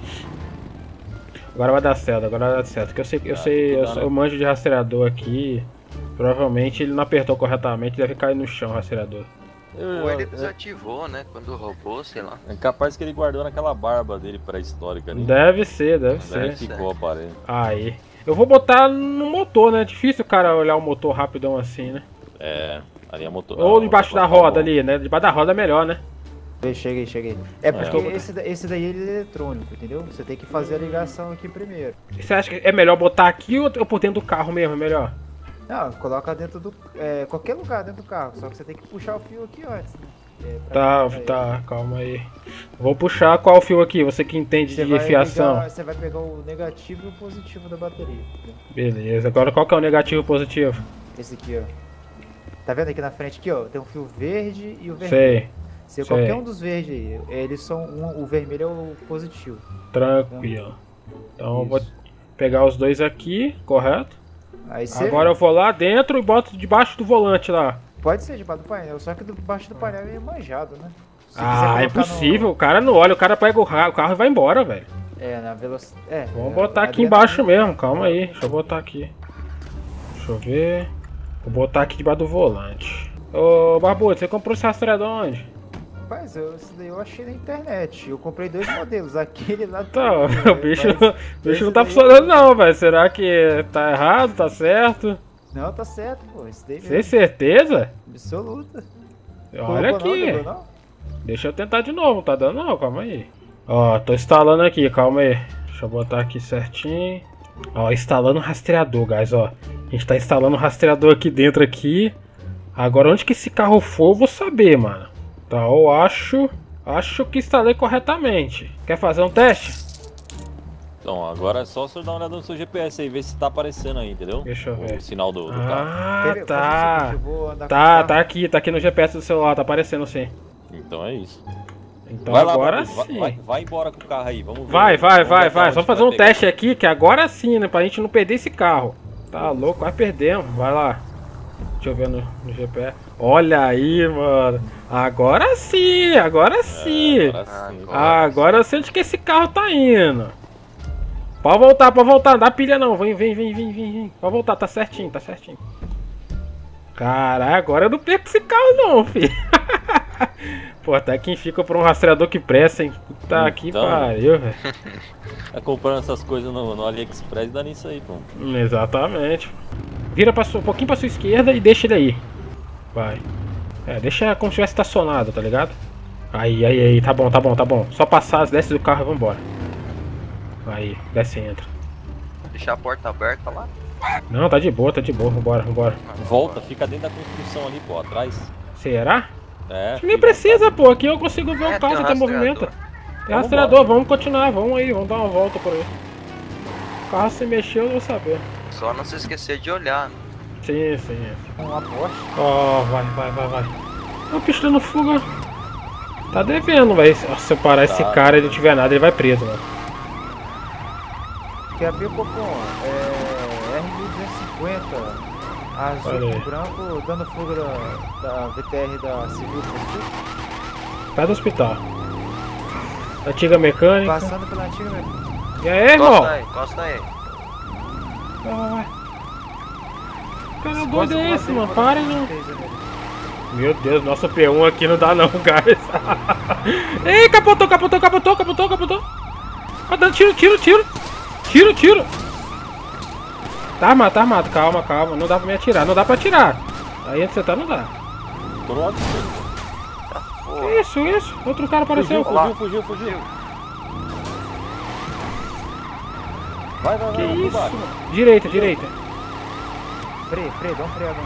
Agora vai dar certo, agora vai dar certo. Que eu manjo de rastreador aqui. Provavelmente ele não apertou corretamente, deve cair no chão o rastreador. Ou ele desativou, né? Quando roubou, sei lá. É capaz que ele guardou naquela barba dele pré-histórica ali. Deve ser, deve Aí ser. ficou o aparelho. Aí. Eu vou botar no motor, né? Difícil o cara olhar o motor rapidão assim, né? É, ali é motor. Ou embaixo da roda ali, né? Debaixo da roda é melhor, né? Cheguei. É porque É. esse daí ele é eletrônico, entendeu? Você tem que fazer a ligação aqui primeiro. Você acha que é melhor botar aqui ou por dentro do carro mesmo? É melhor? Não, coloca dentro do... qualquer lugar dentro do carro, só que você tem que puxar o fio aqui antes, né? Tá, calma aí. Vou puxar qual fio aqui? Você que entende de fiação. Você vai pegar o negativo e o positivo da bateria. Entendeu? Beleza, agora qual que é o negativo e o positivo? Esse aqui, ó. Tá vendo aqui na frente aqui, ó? Tem um fio verde e o vermelho. Sei. Se qualquer um dos verdes aí, eles são o vermelho é o positivo. Tranquilo. Então eu vou pegar os dois aqui, correto? Aí você Agora eu vou lá dentro e boto debaixo do volante lá. pode ser debaixo do painel, só que debaixo do painel é meio manjado, né? Se Ah, quiser é colocar impossível. O cara não olha, o cara pega o carro e vai embora, velho. na velocidade. Vamos botar aqui embaixo mesmo, calma aí. Deixa eu botar aqui. Deixa eu ver. Vou botar aqui debaixo do volante. Ô, Barbudo, você comprou esse rastreador onde? Rapaz, esse daí eu achei na internet. Eu comprei 2 modelos, aquele lá. Então, também, o bicho esse não tá daí- funcionando não, velho. Será que tá errado, tá certo? Não, tá certo, pô. Esse daí Tem mesmo. certeza? Absoluta. Olha Colocou aqui. Não, ligou não? Deixa eu tentar de novo, tá dando não, calma aí. Ó, tô instalando aqui, calma aí. Deixa eu botar aqui certinho. Ó, instalando o rastreador, guys, ó. A gente tá instalando o rastreador aqui dentro aqui. Agora onde que esse carro for, eu vou saber, mano. Tá, eu acho que instalei corretamente. Quer fazer um teste? Então, agora é só você dar uma olhada no seu GPS aí, ver se tá aparecendo aí, entendeu? Deixa eu ver. O sinal do carro. Ah, Quer ver? tá. Fazer o seguinte, eu vou andar com o Tá carro. aqui no GPS do celular, tá aparecendo sim. Então é isso. Então Vai lá, agora Barbudo, sim. vai embora com o carro aí, vamos ver. Vai. Vamos ver até Só onde fazer vai um pegar. teste aqui, que agora sim, né? Pra gente não perder esse carro. Tá louco, vai perdendo. Vai lá. Deixa eu ver no GPS. Olha aí, mano. Agora sim, agora sim. Agora eu sei onde que esse carro tá indo. Pode voltar, não dá pilha não. Vem. Pode voltar, tá certinho. Caralho, agora eu não perco esse carro não, filho. Pô, até quem fica por um rastreador que presta, hein? Puta que Então, pariu, velho. Tá comprando essas coisas no AliExpress e dá nisso aí, pô. Exatamente. Vira um pouquinho pra sua esquerda e deixa ele aí. Vai. Deixa como se tivesse estacionado, tá ligado? Aí, tá bom. Só passar, desce do carro e vambora. Aí, desce e entra. Deixar a porta aberta lá. Não, tá de boa, vambora. Volta, fica dentro da construção ali, pô, atrás. Será? É. Acho que nem precisa, pô. Aqui eu consigo ver o carro tem até um movimento. rastreador. Tem rastreador, vamos continuar, vamos dar uma volta por aí. O carro se mexeu, eu vou saber. Só não se esquecer de olhar. Sim. Uma Porsche. Ó, vai. O pistola no fuga. Tá devendo, velho. Se eu parar esse cara e ele não tiver nada, ele vai preso, mano. Que é bem Copom, R1250, azul Olha aí. com branco, dando fuga da VTR da Civil Postura, Perto do hospital. Antiga mecânica. passando pela antiga mecânica. E aí, irmão? Encosta aí. Vai. Cara doido é esse, mano? Para não. Meu Deus, nosso P1 aqui não dá não, guys. Ei, capotou. Tá dando tiro. Tá armado, calma. Não dá pra me atirar, Aí onde você tá, não dá. Tô no lado esquerdo. Isso. Outro cara apareceu. Fugiu. Vai, Que isso, vai. mano? Direita. Freio, dá um freadão.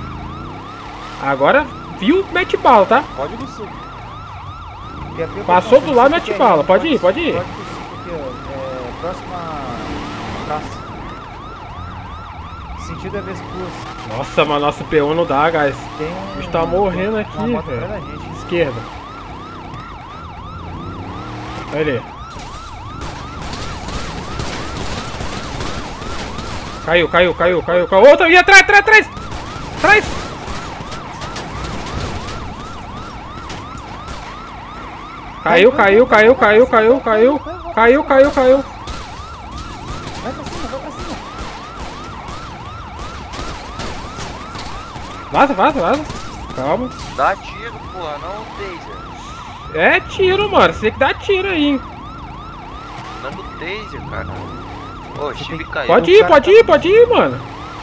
Agora viu, mete bala, tá? Pode ir no sul. Passou do lado, mete bala. Pode ir. Pode ir aqui, ó. Próxima praça. Sentido é Vespucci. Nossa, mas nosso P1 não dá, guys. Tem O bicho tá morrendo aqui, uma moto atrás da velho. gente. Esquerda. Olha ele. Caiu. Outra, e atrás! Atrás! Caiu. Vai pra cima. Vaza. Calma. Dá tiro, porra, não taser. É tiro, mano. Você tem que dar tiro aí, hein? Dando taser, cara. Ô, o Chibi caiu. Pode ir, mano.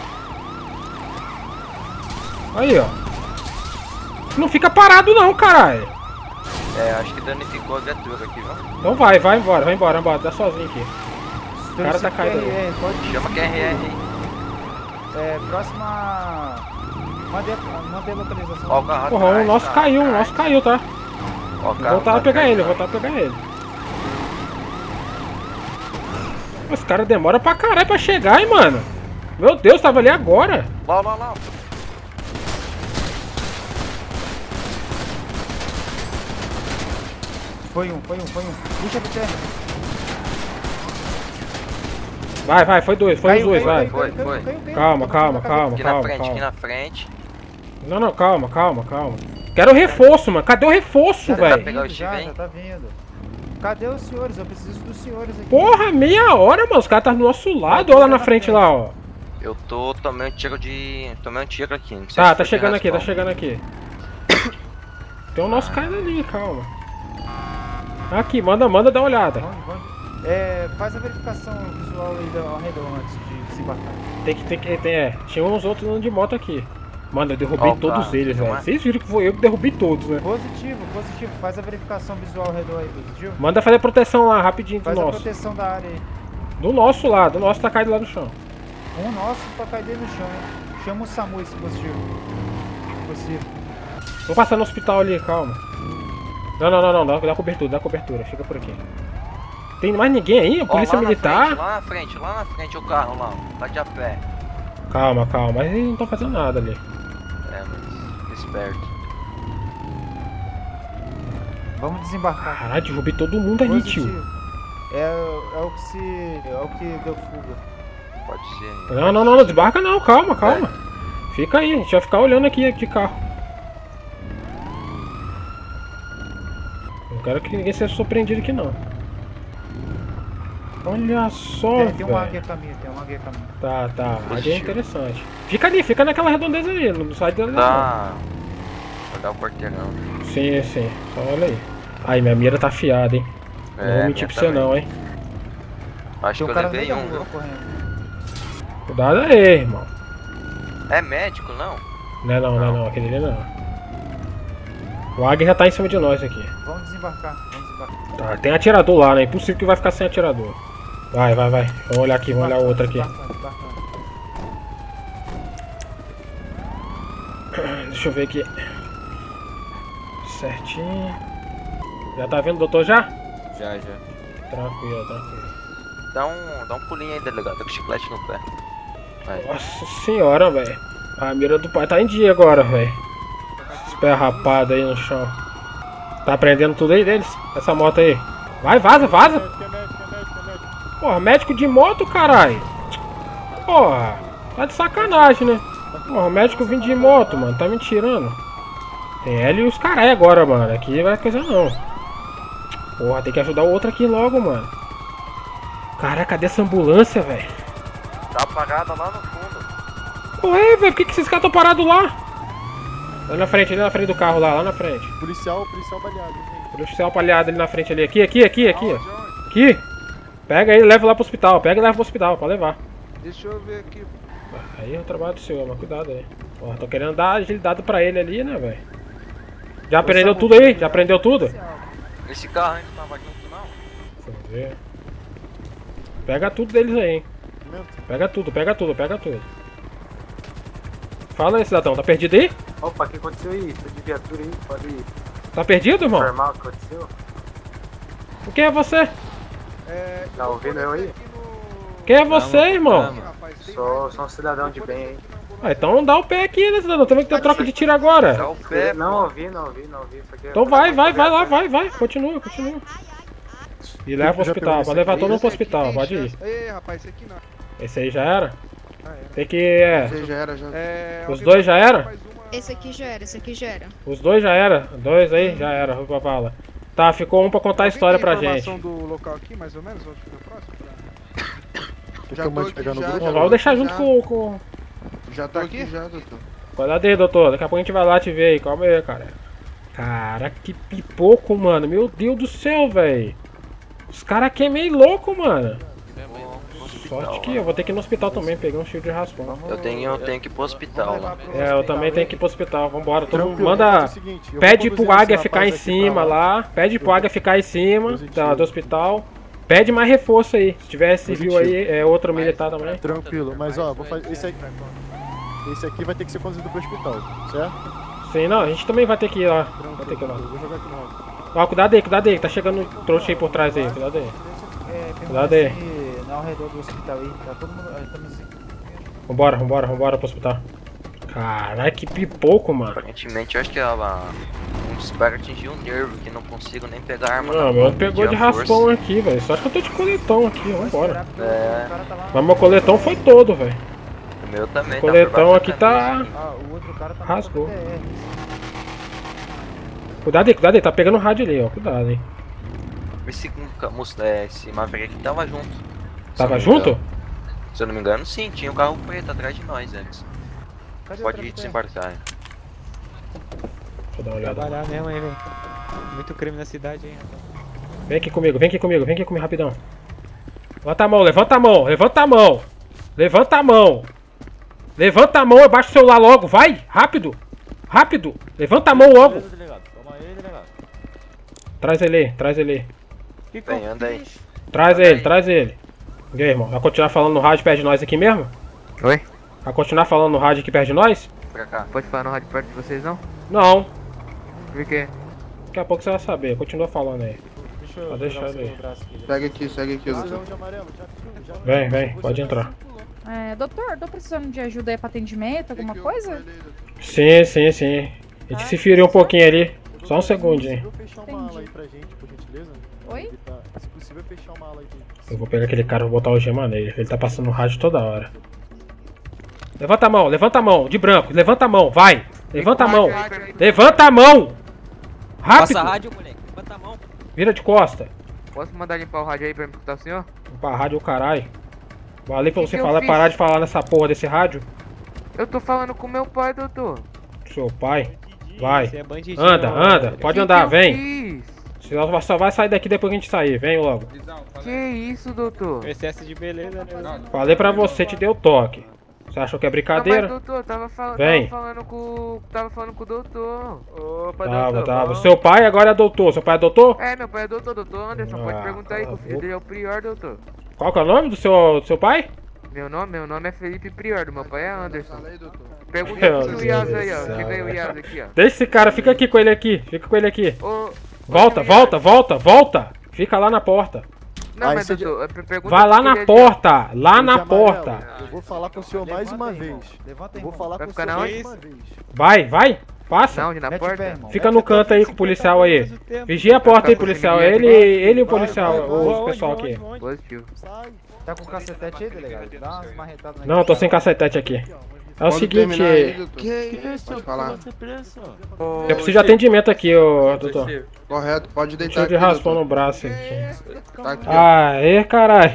Aí, ó. Não fica parado não, caralho. Acho que danificou a viatura aqui, viu? Então vai embora. Tá sozinho aqui. O cara tá caindo aí. Chama QRR aí. Próxima... Mandei a localização. Ó, o carro Porra, atrás, o nosso cara, caiu, atrás. tá? Ó, o Vou carro voltar a pegar atrás, ele, cara. Os caras demoram pra caralho pra chegar, hein, mano. Meu Deus, tava ali agora. Lá. Foi um. Puxa pro terra. Vai, foi dois, vai. Foi. Calma. Aqui na frente. Não, calma. Quero reforço, mano. Cadê o reforço, velho? pegar o Já Steve, hein? tá vindo. Cadê os senhores? Eu preciso dos senhores aqui. Porra, meia hora, mano. Os caras tá do nosso lado. Olha lá na frente lá, ó. Eu tomei um tiro aqui. Não sei Tá, se tá foi chegando de aqui, raspão. Tem o nosso cara ali, calma. Aqui, manda dar uma olhada. Faz a verificação visual aí ao redor antes de desembarcar. Tinha uns outros andando de moto aqui. Mano, eu derrubei Ó, todos cara, eles, não velho. é? Vocês viram que foi eu que derrubei todos, né? Positivo. Faz a verificação visual ao redor aí, positivo. Manda fazer proteção lá, rapidinho, do Faz a nosso. proteção da área aí. Do nosso tá caído lá no chão. Um nosso tá caído no chão, hein? Chama o SAMU esse positivo. Possível. Vou passar no hospital ali, calma. Não, dá cobertura, fica por aqui. Tem mais ninguém aí? A polícia Ó, militar? Lá na frente o carro lá, tá de a pé. Calma, mas eles não estão fazendo nada ali. Mas fica esperto. Vamos desembarcar. Caralho, derrubei todo mundo ali, Positivo. tio. É o que deu fuga. Pode ser. Não, desbarca não, calma. Fica aí, a gente vai ficar olhando aqui de carro. Não quero que ninguém seja surpreendido aqui não. Olha só, Tem um águia caminho, Tá, águia é interessante. Fica ali, fica naquela redondeza ali, não sai dela Tá. Vou dar o quarteirão. Sim, só olha aí. Aí, minha mira tá afiada, hein. Não vou mentir pra você não, hein. Acho que eu levei um, viu? Cuidado aí, irmão. É médico, não? Não, aquele ali não. O águia já tá em cima de nós aqui. Vamos desembarcar. Tá, tem atirador lá, né? Impossível que vai ficar sem atirador. Vai. Vamos olhar aqui, vamos olhar outra aqui. Deixa eu ver aqui. Certinho. Já tá vendo o doutor já? Já. Tranquilo. Dá um pulinho aí, delegado. Tá com chiclete no pé. Vai. Nossa senhora, velho. A mira do pai tá em dia agora, velho. Esse pé rapado aí no chão. Tá prendendo tudo aí deles? Essa moto aí. Vai, vaza! Porra, médico de moto, caralho. Porra, tá de sacanagem, né? Porra, médico vindo de moto, mano. Tá me tirando. Tem ele e os carai agora, mano. Aqui vai coisa não. Porra, tem que ajudar o outro aqui logo, mano. Caraca, cadê essa ambulância, velho? Tá apagada lá no fundo. Porra, velho, por que esses caras tão parados lá? Ali na frente do carro lá na frente. Policial baleado. Policial baleado ali na frente ali. Aqui. Aqui. Pega ele e leva lá pro hospital. Pode levar. Deixa eu ver aqui. Aí é o trabalho do senhor, mas cuidado aí. Porra, tô querendo dar agilidade pra ele ali, né, velho? Já aprendeu tudo aí? Já aprendeu tudo? Esse carro ainda não tava junto, não? Deixa eu ver. Pega tudo deles aí, hein? Pega tudo. Fala aí, cidadão, tá perdido aí? Opa, o que aconteceu aí? Tô de viatura aí, pode ir. Tá perdido, irmão? Normal, o que aconteceu? Quem é você? Tá ouvindo eu aí? Quem é você, irmão? Sou um cidadão de bem aí. Ah, então dá o pé aqui, né, cidadão? Também que tem troca de tiro agora. Dá o pé, Não ouvi. Isso aqui Então vai lá. Continua. E leva pro hospital, pode levar todo mundo pro hospital, pode ir. Ei, rapaz, esse aqui não. Esse aí já era? Tem que... Esse já era. Os dois já era? Esse aqui já era. Os dois já era? Dois aí? Já era, Rua Vala. Tá, ficou um pra contar a história pra gente. Informação do local aqui, mais ou menos, onde fica próximo? Já tô aqui, já. Vamos deixar junto com... Já tá aqui? Já, doutor. Cuidado aí, doutor. Daqui a pouco a gente vai lá te ver aí. Calma aí, cara. Cara, que pipoco, mano. Meu Deus do céu, velho. Os caras aqui é meio louco, mano. Sorte que eu vou ter que ir no hospital também, pegar um tiro de raspão. Eu tenho que ir pro hospital lá. Eu também tenho que ir pro hospital, vambora. Todo mundo manda. Pede pro Águia ficar em cima lá. Pede pro Águia ficar em cima do hospital. Pede mais reforço aí. Se tiver civil aí, é outro militar também. Tranquilo, mas ó, vou fazer. Esse aqui vai ter que ser conduzido pro hospital, certo? Sim, não, a gente também vai ter que ir lá. Vai ter que ir lá. Vou jogar aqui no rock. Ó, cuidado aí, tá chegando trouxa aí por trás aí, cuidado aí. Cuidado aí. Ao redor do hospital aí, tá todo mundo. Vambora pro hospital. Caralho, que pipoco, mano. Aparentemente, eu acho que um Espero atingir um nervo, que não consigo nem pegar a arma. Não, meu pegou de raspão aqui, velho. Só que eu tô de coletão aqui, vambora. Mas meu coletão foi todo, velho. O meu também. O coletão aqui tá... O outro cara tá rasgou. Cuidado aí, tá pegando o rádio ali, ó. Cuidado, hein. Esse Maverick tava junto. Tava junto? Se eu não me engano, sim. Tinha um carro preto atrás de nós antes. Pode ir desembarcar. Deixa eu dar uma olhada. Trabalhar mesmo aí, velho. Muito crime na cidade, hein, rapaz. Vem aqui comigo, rapidão. Levanta a mão, levanta a mão, levanta a mão. Levanta a mão. Levanta a mão, abaixa o celular logo, vai, rápido. Rápido, levanta a mão logo. Toma aí, delegado. Traz ele aí. Vem, anda aí. Traz ele. E aí, irmão, vai continuar falando no rádio perto de nós aqui mesmo? Oi? Vai continuar falando no rádio aqui perto de nós? Pra cá. Pode falar no rádio perto de vocês, não? Não. Por quê? Daqui a pouco você vai saber, continua falando aí. Pode deixar ele aí. Segue aqui, doutor. Vem, pode entrar. Doutor, tô precisando de ajuda aí pra atendimento, alguma coisa? Sim. A gente se feriu um pouquinho ali. Só um segundinho. Fechar uma ala aí pra gente, por gentileza? Oi? Se possível, fechar uma ala aí. Eu vou pegar aquele cara e vou botar o gema nele. Ele tá passando no rádio toda hora. Levanta a mão, de branco. Levanta a mão, vai. Levanta a mão. Levanta a mão. Rápido. Passa a rádio, moleque. Levanta a mão. Vira de costa. Posso mandar limpar o rádio aí pra me escutar o senhor? Limpar a rádio o caralho. Valeu pra você que eu falar, fiz? parar de falar nessa porra desse rádio. Eu tô falando com meu pai, doutor. Seu pai. Vai. Você é bandidinho, Anda. Pode andar, vem. Fiz? Senão só vai sair daqui depois que a gente sair. Vem logo. Que isso, doutor? Excesso de beleza, né? Falei pra você, te deu toque. Você achou que é brincadeira? Não, mas doutor, Vem. tava falando com o doutor. Opa, Tava. Seu pai agora é doutor. Seu pai é doutor? É, meu pai é doutor Anderson. Pode perguntar aí, que o filho dele é o Prior, doutor. Qual que é o nome do seu pai? Meu nome é Felipe Prior, do meu pai é Anderson. Pergunta Meu pro Deus Yas do aí, ó. céu, Chega aí o velho. Yas aqui, ó. Deixa esse cara, fica aqui com ele aqui. Volta. Fica lá na porta. Não, mas doutor, pergunta Vai lá se na ele é porta. Lá na porta. Eu vou falar com o senhor mais uma vez. Vou falar com o senhor mais uma vez. Vai. Passa. Onde? Na porta? Fica no canto aí com o policial aí. Vigia a porta aí, policial. Ele e o policial, o pessoal aqui. Positivo. Tá com cacetete aí, delegado? Dá umas marretadas Não, eu tô sem cacetete aqui. É o seguinte... Que isso? Pode falar. Eu preciso de atendimento aqui, ô doutor. Correto, pode deitar Preciso de aqui, raspão doutor. no braço aqui. Tá aqui, ó. Aê, caralho.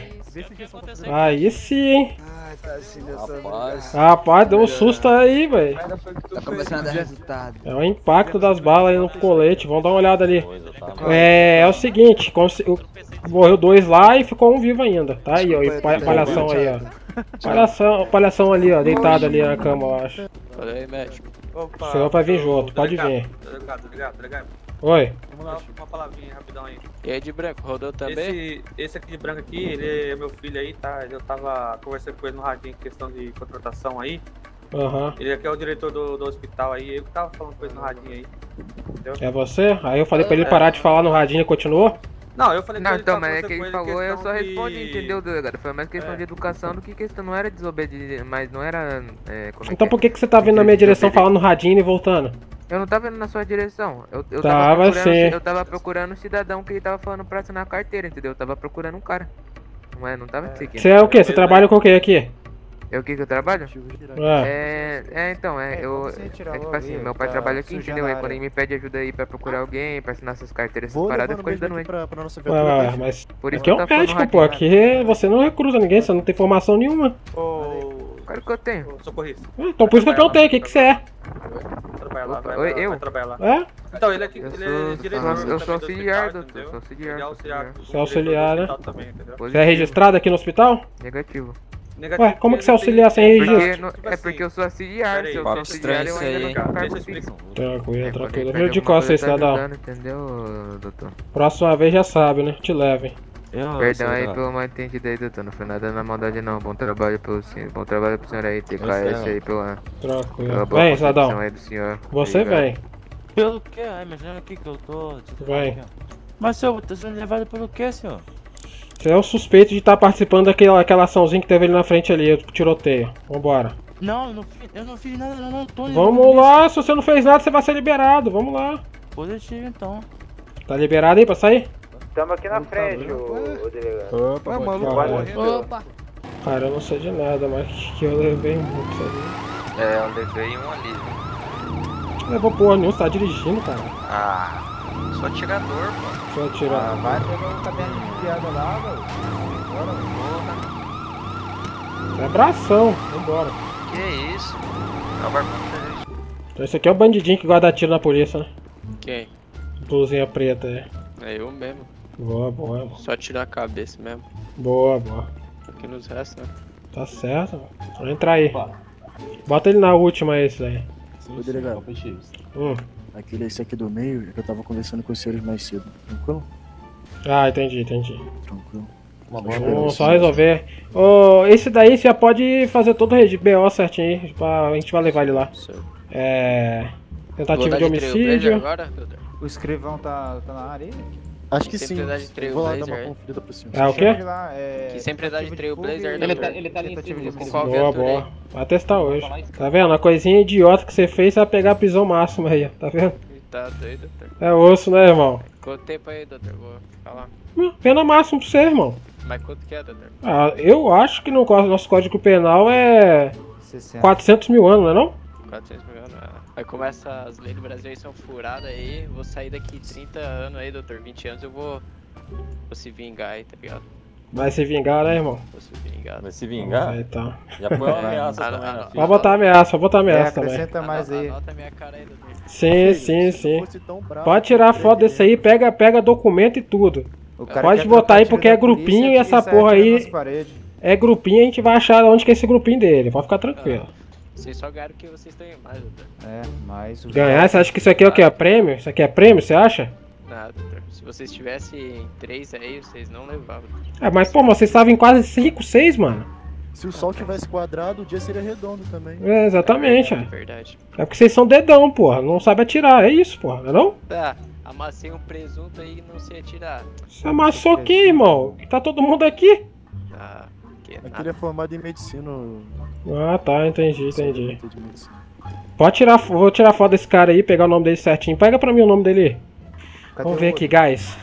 Aí sim, hein. Rapaz, deu um susto aí, velho. Tá começando a dar resultado. É o impacto das balas aí no colete. Vamos dar uma olhada ali. É o seguinte, morreu 2 lá e ficou um vivo ainda. Tá aí, ó. E palhação aí, ó. Palhação ali, ó. Deitado ali na cama, eu acho. Olha aí, médico. O senhor vai vir junto, pode vir. Delegado. Oi. Vamos lá, uma palavrinha rapidão aí. E aí de branco, rodou também? Esse aqui de branco aqui, ele é meu filho aí, tá? Eu tava conversando com ele no radinho em questão de contratação aí. Aham. Ele aqui é o diretor do hospital aí, eu que tava falando com ele no radinho aí. Entendeu? É você? Aí eu falei pra ele parar de falar no radinho e continuou? Não, eu falei Não, ele, então, tava mas é que conversando ele com falou, eu só questão respondi, entendeu, delegado? Foi mais questão de educação do que questão, não era desobediência, mas não era... Então por que você tá vindo na minha direção falando no radinho e voltando? Eu não tava indo na sua direção, eu tava procurando um cidadão que ele tava falando pra assinar a carteira, entendeu? Eu tava procurando um cara, não tava seguindo. Você é o quê? Você trabalha com o quê aqui? É o que eu trabalho? Então, tipo assim, meu pai trabalha aqui, entendeu? Aí quando ele me pede ajuda aí pra procurar alguém, pra assinar essas carteiras, essas paradas, eu fico ajudando ele. Mas Por isso aqui é um que eu tava médico, falando pô. no Aqui você não recruta ninguém, você não tem formação nenhuma. Claro que eu tenho. Socorrista. Então por isso que eu perguntei, o que você é? Trabalha lá, Oi, eu? vai trabalhar lá. É? Então, ele aqui, ele é diretor. Eu sou auxiliar, do doutor, hospital, eu sou auxiliar. Ele é auxiliar. Você é auxiliar, né? Também, entendeu? Você é registrado aqui no hospital? Negativo. Ué, como que você é auxiliar sem registro? É porque eu sou auxiliar, se eu sou auxiliar eu ainda não tenho cargo fixo. Tranquilo. Vira de costas aí, cidadão. Entendeu, doutor? Próxima vez já sabe, né? Te levem. Perdão aí pelo mal entendido aí, doutor. Não foi nada na maldade não. Bom trabalho pelo senhor. Bom trabalho pro senhor aí, TKS aí pela Tranquilo. boa Vem, cidadão. concepção aí do senhor. Você Obrigado. vem. Pelo que? Ai, imagina aqui que eu tô. Vem. Mas senhor, tá sendo levado pelo que, senhor? Você é o suspeito de estar participando daquela açãozinha que teve ali na frente ali, o tiroteio. Vambora. Não, eu não fiz nada, não, tô Vamos lá, se você não fez nada, você vai ser liberado. Vamos lá. Positivo, então. Tá liberado aí pra sair? Tamo aqui na frente, ô delegado. Opa, Ué, pode maluco, falar. morrendo. Opa. Cara, eu não sei de nada, mas que eu levei muito, sabe? É, eu levei um ali, viu? Levou porra nenhuma, você tá dirigindo, cara. Ah, sou atirador, pô. Só atirar. Vai pegar o caderno de piada lá, velho. Bora, É abração, vambora. Que isso? Não vai acontecer. Então esse aqui é o bandidinho que guarda tiro na polícia, né? Quem? Blusinha preta, é. É eu mesmo. Boa, boa. Só tirar a cabeça mesmo. Boa, boa. Aqui nos restos, né? Tá certo, mano. Vamos entrar aí. Bota ele na última aí, isso aí. Ô, delegado. Esse aqui do meio, eu tava conversando com os senhores mais cedo. Tranquilo? Ah, entendi. Tranquilo. Vamos só resolver. Esse daí você já pode fazer todo o BO certinho aí. A gente vai levar ele lá. Tentativa de homicídio. Agora, O escrivão tá na área aí? Acho que sim. Sempre dá de Vou lá dar uma Trailblazer. conferida pro senhor. É o quê? Que sempre dá de Trailblazer. Ele tá ali em cima. Com qual Boa, viatura boa. aí? Vai testar hoje. Tá vendo? A coisinha idiota que você fez, você vai pegar a prisão máxima aí, ó. Tá vendo? Tá doido, doutor. É osso, né, irmão? Quanto tempo aí, doutor? Vou falar. Pena máxima pra você, irmão. Mas quanto que é, doutor? Ah, eu acho que no nosso Código Penal é 60. 400 mil anos, não é não? 400 mil anos. Aí começa as leis do Brasil aí são furadas aí. Vou sair daqui 30 anos aí, doutor. 20 anos eu vou se vingar aí, tá ligado? Vai se vingar, né, irmão? Vou se vingar. Vai se vingar? Então. Já põe uma ameaça também na ficha. Vai botar ameaça, também. Acrescenta mais aí. Anota minha cara aí, doutor. Sim. Pode tirar foto desse aí, pega documento e tudo. O cara Pode quer botar trocar aí tiro porque da é grupinho polícia e essa sai porra atirando aí nas paredes. é grupinho, a gente vai achar onde que é esse grupinho dele. Pode ficar tranquilo. Vocês só ganharam que vocês têm mais, doutor. Mas os Ganhar, você acha que isso aqui é o que? É prêmio? Isso aqui é prêmio, você acha? Nada, doutor. Se vocês tivessem 3 aí, vocês não levavam. Mas pô, vocês estavam em quase 5, 6, mano. Se o sol tivesse quadrado, o dia seria redondo também. Exatamente, É verdade. É porque vocês são dedão, porra. Não sabe atirar, é isso, porra, não é não? Tá, amassei um presunto aí e não sei atirar. Você amassou o quê, irmão? Tá todo mundo aqui? Ah, que Aquele nada. é formado em medicina. Ah, tá, entendi. Pode tirar, vou tirar foto desse cara aí, pegar o nome dele certinho. Pega pra mim o nome dele. Vamos ver aqui, guys.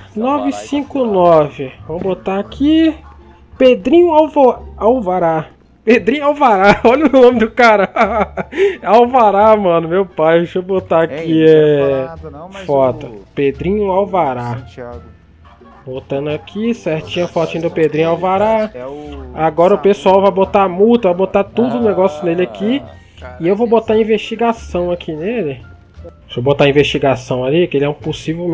959. Vamos botar aqui. Pedrinho Alvará. Pedrinho Alvará, olha o nome do cara. Alvará, mano, meu pai. Deixa eu botar aqui. Foto. Pedrinho Alvará. Botando aqui, certinho a fotinha do Pedrinho Alvará. Agora o pessoal vai botar a multa, vai botar tudo o negócio nele aqui. E eu vou botar investigação aqui nele. Deixa eu botar investigação ali, que ele é um possível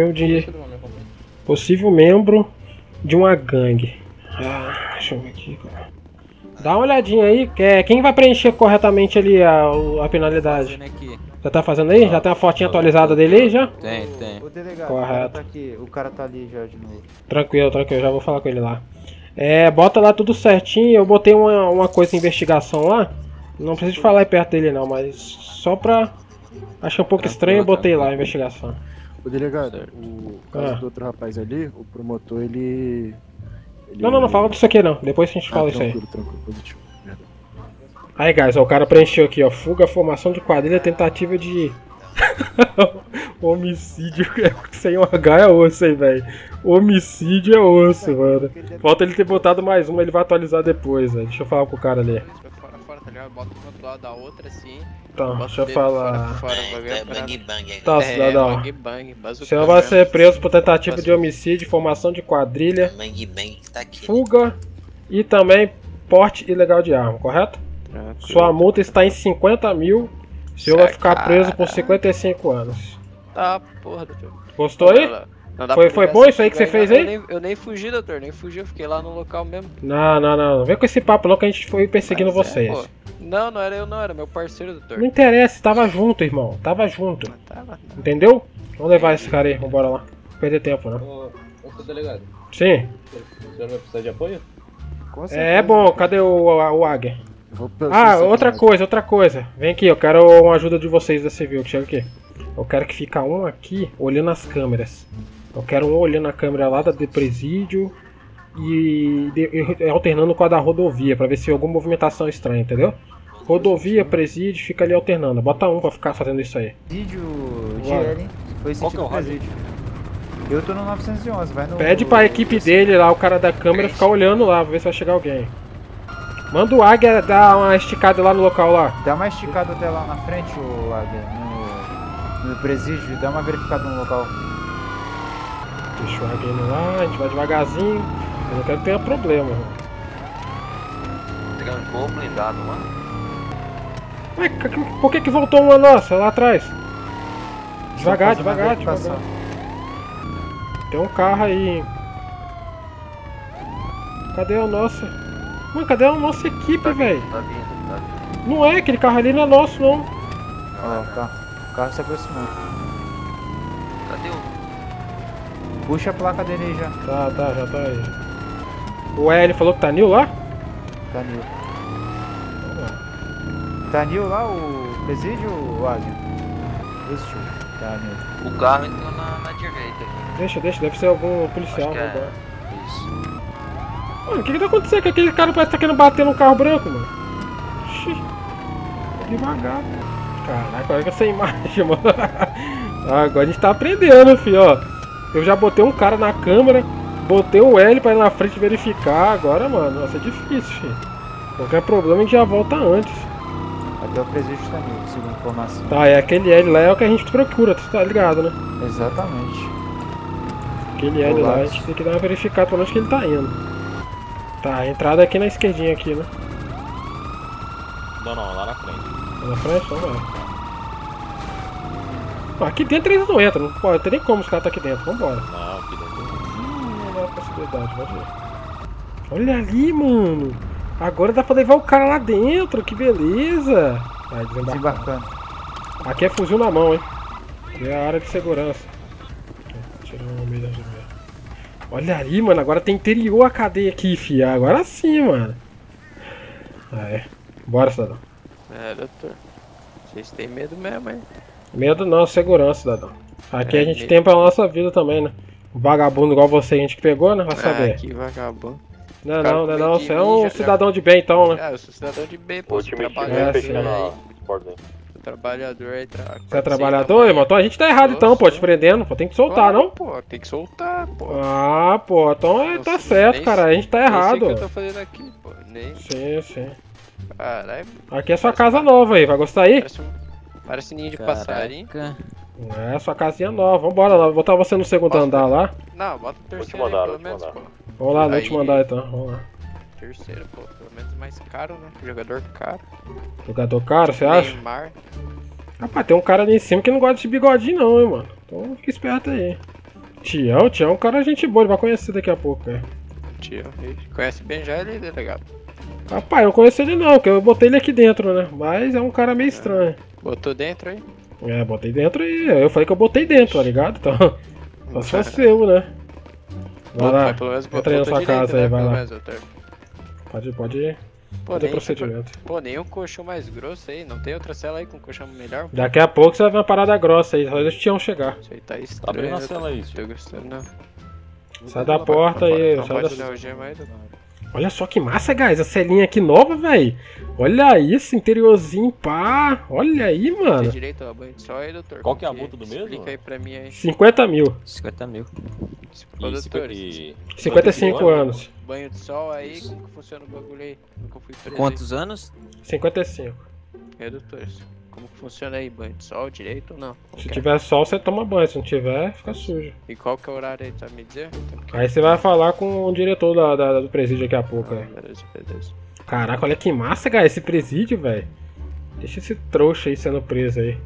membro de uma gangue. Deixa eu ver aqui, cara. Dá uma olhadinha aí, quem vai preencher corretamente ali a penalidade? Já tá fazendo aí? Já tem a fotinha atualizada dele aí já? Tem. O delegado, Correto. o cara tá ali já de novo. Tranquilo, já vou falar com ele lá. Bota lá tudo certinho, eu botei uma coisa de investigação lá. Não preciso de falar aí perto dele não, mas só pra... Achei um pouco estranho, eu botei lá a investigação. O delegado, o caso do outro rapaz ali, o promotor, ele... Não fala disso aqui não, depois a gente fala isso aí. Tranquilo, positivo. Verdade. Aí, guys, ó, o cara preencheu aqui, ó, fuga, formação de quadrilha, tentativa de... Homicídio, sem um H é osso aí, velho. Homicídio é osso, mano. Falta ele ter botado mais uma, ele vai atualizar depois, velho. Deixa eu falar com o cara ali. Fora, tá ligado? Bota um do lado da outra assim. Então, deixa eu falar. Bang. Tá, cidadão. Você não vai ser preso por tentativa de homicídio, formação de quadrilha, fuga e também porte ilegal de arma, correto? Sua multa está em 50 mil. O senhor vai ficar preso por 55 anos. Tá, porra, doutor. Gostou aí? Foi bom isso aí que você fez aí? Eu nem fugi, doutor, nem fugi, eu fiquei lá no local mesmo. Não vem com esse papo não que a gente foi perseguindo vocês. Pô. Não era eu não, era meu parceiro, doutor. Não interessa, tava junto, irmão, tava junto. Entendeu? Vamos levar esse cara aí, vambora lá. Não perder tempo, não. Ô, delegado. Sim. O senhor vai precisar de apoio? É bom, cadê o Águia? Outra coisa. Vem aqui, eu quero uma ajuda de vocês da Civil, que chega aqui. Eu quero que fica um aqui olhando as câmeras. Eu quero um olhando a câmera lá do presídio e alternando com a da rodovia, pra ver se tem alguma movimentação estranha, entendeu? Rodovia, presídio, fica ali alternando. Bota um pra ficar fazendo isso aí. Vídeo GL, hein? Foi Qual que é sentido o rádio? presídio. Eu tô no 911, vai no... Pede pra equipe dele lá, o cara da câmera, ficar olhando lá, pra ver se vai chegar alguém. Manda o Águia dar uma esticada lá no local lá. Dá uma esticada até lá na frente, o Águia, no presídio, dá uma verificada no local. Deixa o Águia indo lá, a gente vai devagarzinho. Eu não quero que tenha problema. Trancou o blindado, mano. Ué, por que voltou uma nossa lá atrás? Devagar, Só fazendo a devagar, verificação. devagar. Tem um carro aí, hein? Cadê a nossa? Mano, cadê a nossa equipe, velho? Tá vindo, tá vindo. Não é, aquele carro ali não é nosso, não. Ó, o carro se aproximou. Cadê o... Puxa a placa dele aí já. Tá, já tá aí. O L falou que tá Nil lá? Tá Nil. Tá Nil lá, o presídio, o Águia? Existiu. Tá Nil. O carro entrou na direita aqui. Deixa, deve ser algum policial. Acho que vambora. Isso. Mano, o que tá acontecendo? Que aquele cara parece que tá querendo bater no carro branco, mano. Xiii. Devagar. Caraca, olha que essa imagem, mano. Agora a gente tá aprendendo, filho, ó. Eu já botei um cara na câmera, botei um L pra ir na frente verificar. Agora, mano, vai ser difícil, filho. Qualquer problema a gente já volta antes. Até o presídio tá Nil, segundo informação. Tá, é aquele L lá é o que a gente procura, tu tá ligado, né? Exatamente. Aquele L lá, a gente tem que dar uma verificada pra onde que ele tá indo. Tá, a entrada é aqui na esquerdinha aqui, né? Não, lá na frente. Lá na frente? Então vai. Aqui dentro eles não entram, não pode, tem nem como os caras tá aqui dentro, vambora. Não, aqui dentro. Não dá possibilidade, pode ver. Olha ali, mano. Agora dá pra levar o cara lá dentro, que beleza. Vai, desembarcando. Aqui é fuzil na mão, hein. Aqui é a área de segurança. Tirar uma meia de meia. Olha ali, mano, agora tem interior a cadeia aqui, fia. Agora sim, mano. Aí. Bora, cidadão. É, doutor. Vocês têm medo mesmo, hein? Medo não, segurança, cidadão. Aqui É, a gente medo. tem pra nossa vida também, né? Um vagabundo igual você, a gente que pegou, né? Vai saber. Que vagabundo. Não é não, você é um cidadão de bem então, né? Ah, eu sou cidadão de bem, pô. O Sou time trabalhador fechando aí. a porta aí. Sou trabalhador aí. Você é trabalhador, irmão? Então a gente tá errado então, pô, te prendendo, pô, tem que soltar, não? Pô, tem que soltar, pô. Ah, pô, então tá certo, cara, a gente tá errado. Nem sei o que eu tô fazendo aqui, pô. Nem. Sim. Caralho. Aqui é sua casa nova aí, vai gostar aí? Parece ninho de passarinho. É, sua casinha nova, vambora lá, vou botar você no segundo andar lá. Não, bota o terceiro aí, pelo menos, pô. Vamos lá, no Aí. último andar então, vamos lá. Terceiro, pô, pelo menos mais caro, né? Jogador caro. Jogador caro, você acha? Neymar. Rapaz, tem um cara ali em cima que não gosta de bigodinho não, hein, mano. Então fica esperto aí. Tião é um cara gente boa, ele vai conhecer daqui a pouco, cara. Tio, ele conhece bem já ele, delegado. Rapaz, eu não conheço ele não, porque eu botei ele aqui dentro, né? Mas é um cara meio estranho. Botou dentro aí? É, botei dentro e eu falei que eu botei dentro, tá ligado? Então, só se fosse eu, né? Vai lá, pelo menos entra aí na sua casa aí, vai lá. Pode Pô, fazer procedimento. Pô, nem um colchão mais grosso aí, não tem outra cela aí com colchão melhor? Daqui a pouco você vai ver uma parada grossa aí, só deixa o Tião chegar. Isso aí tá estranho. Abrindo a cela aí, Tô gostando não. Sai da porta aí, Não sai pode da... dar o gema aí, Olha só que massa, guys, a celinha aqui nova, velho. Olha isso, interiorzinho, pá. Olha aí, Tem mano. direito a banho de sol aí, doutor? Qual que é a multa do mesmo? Explica aí pra mim aí. 50 mil. 50 mil. Ô, doutor, 55 anos. banho de sol aí, como que funciona o bagulho aí? Nunca fui preso. Quantos anos? 55. É, doutor, como que funciona aí? Banho de sol direito ou não? Se tiver sol, você toma banho. Se não tiver, fica sujo. E qual que é o horário aí, tá me dizer? Aí você vai falar com o diretor do presídio daqui a pouco. Aí. Beleza. Caraca, olha que massa, guys, esse presídio, velho. Deixa esse trouxa aí sendo preso aí.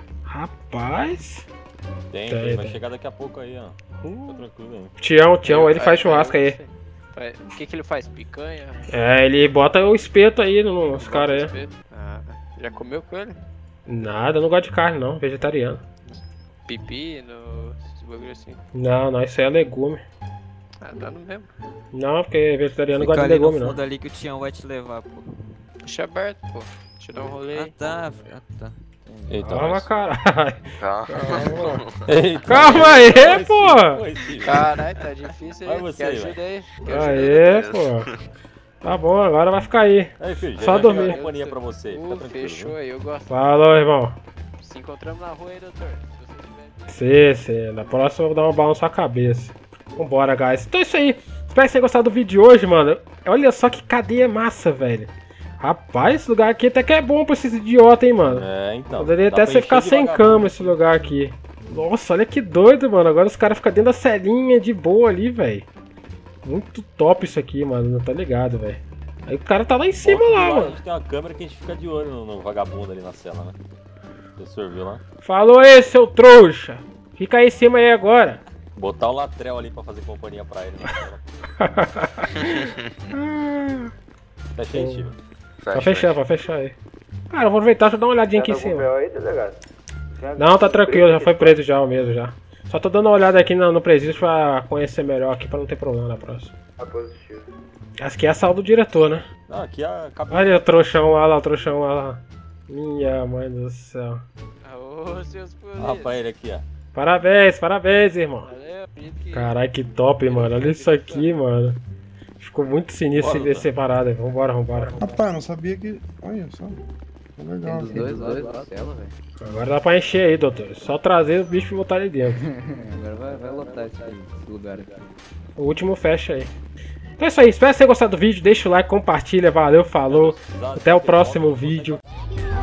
Rapaz. Tem, vai chegar daqui a pouco aí, ó. Tá tranquilo aí. Tião, ele faz churrasco aí. O que ele faz? Picanha? É, ele bota o espeto aí nos caras aí. Ah, já comeu com ele? Nada, eu não gosto de carne não, vegetariano. Pepino, esses bagulho assim. Não, isso aí é legume. Ah, dá no mesmo. Não, porque vegetariano não Fica gosta de ali no legume não. fundo ali que o Tião vai te levar, pô. Deixa aberto, pô. Deixa eu dar um rolê aí. Ah, tá. Eita, Calma, caralho. Calma. Calma aí, pô. Caralho, tá difícil aí. Vai você, Quer ajuda aí? Quer Aê, ajuda aí? pô. Tá bom, agora vai ficar aí. Aí, filho, Só já dormir. chega a companhia pra você, fica tranquilo. Fechou aí, eu gosto. Falou, irmão. Se encontramos na rua aí, doutor. Se você tiver... Sim. Na próxima eu vou dar uma bala na sua cabeça. Vambora, guys. Então é isso aí. Espero que vocês tenham gostado do vídeo de hoje, mano. Olha só que cadeia massa, velho. Rapaz, esse lugar aqui até que é bom pra esses idiotas, hein, mano. Então. Poderia até você ficar sem cama esse lugar aqui. Nossa, olha que doido, mano. Agora os caras ficam dentro da celinha de boa ali, velho. Muito top isso aqui, mano. Não tá ligado, velho. Aí o cara tá lá em cima lá, mano. A gente tem uma câmera que a gente fica de olho no vagabundo ali na cela, né? O senhor viu lá? Falou aí, seu trouxa. Fica aí em cima aí agora. Botar o Latrell ali pra fazer companhia pra ele na cela. Fecha aí, Steve. Pode fechar aí. Cara, eu vou aproveitar e dar uma olhadinha aqui em cima. Aí, delegado? Não, tá tranquilo, já foi preso já o mesmo já. Só tô dando uma olhada aqui no presídio pra conhecer melhor aqui, pra não ter problema na próxima. Positivo. Essa aqui é a sala do diretor, né? Não, aqui é a cabine. Olha o trouxão lá, o trouxão lá. Minha mãe do céu. Ô, seus polícias. Ah, pra ele aqui, ó. Parabéns, irmão. Valeu, Caralho, que top, mano. Olha isso aqui, mano. Ficou muito sinistro esse separado aí. Vambora. Rapaz, não sabia que... Olha só. Legal. Tem dos dois na cela, velho. Agora dá pra encher aí, doutor. Só trazer o bicho e botar ali dentro. Agora vai lotar esse lugar. O último fecha aí. Então é isso aí. Espero que você tenha gostado do vídeo. Deixa o like, compartilha. Valeu, falou. Até o próximo vídeo.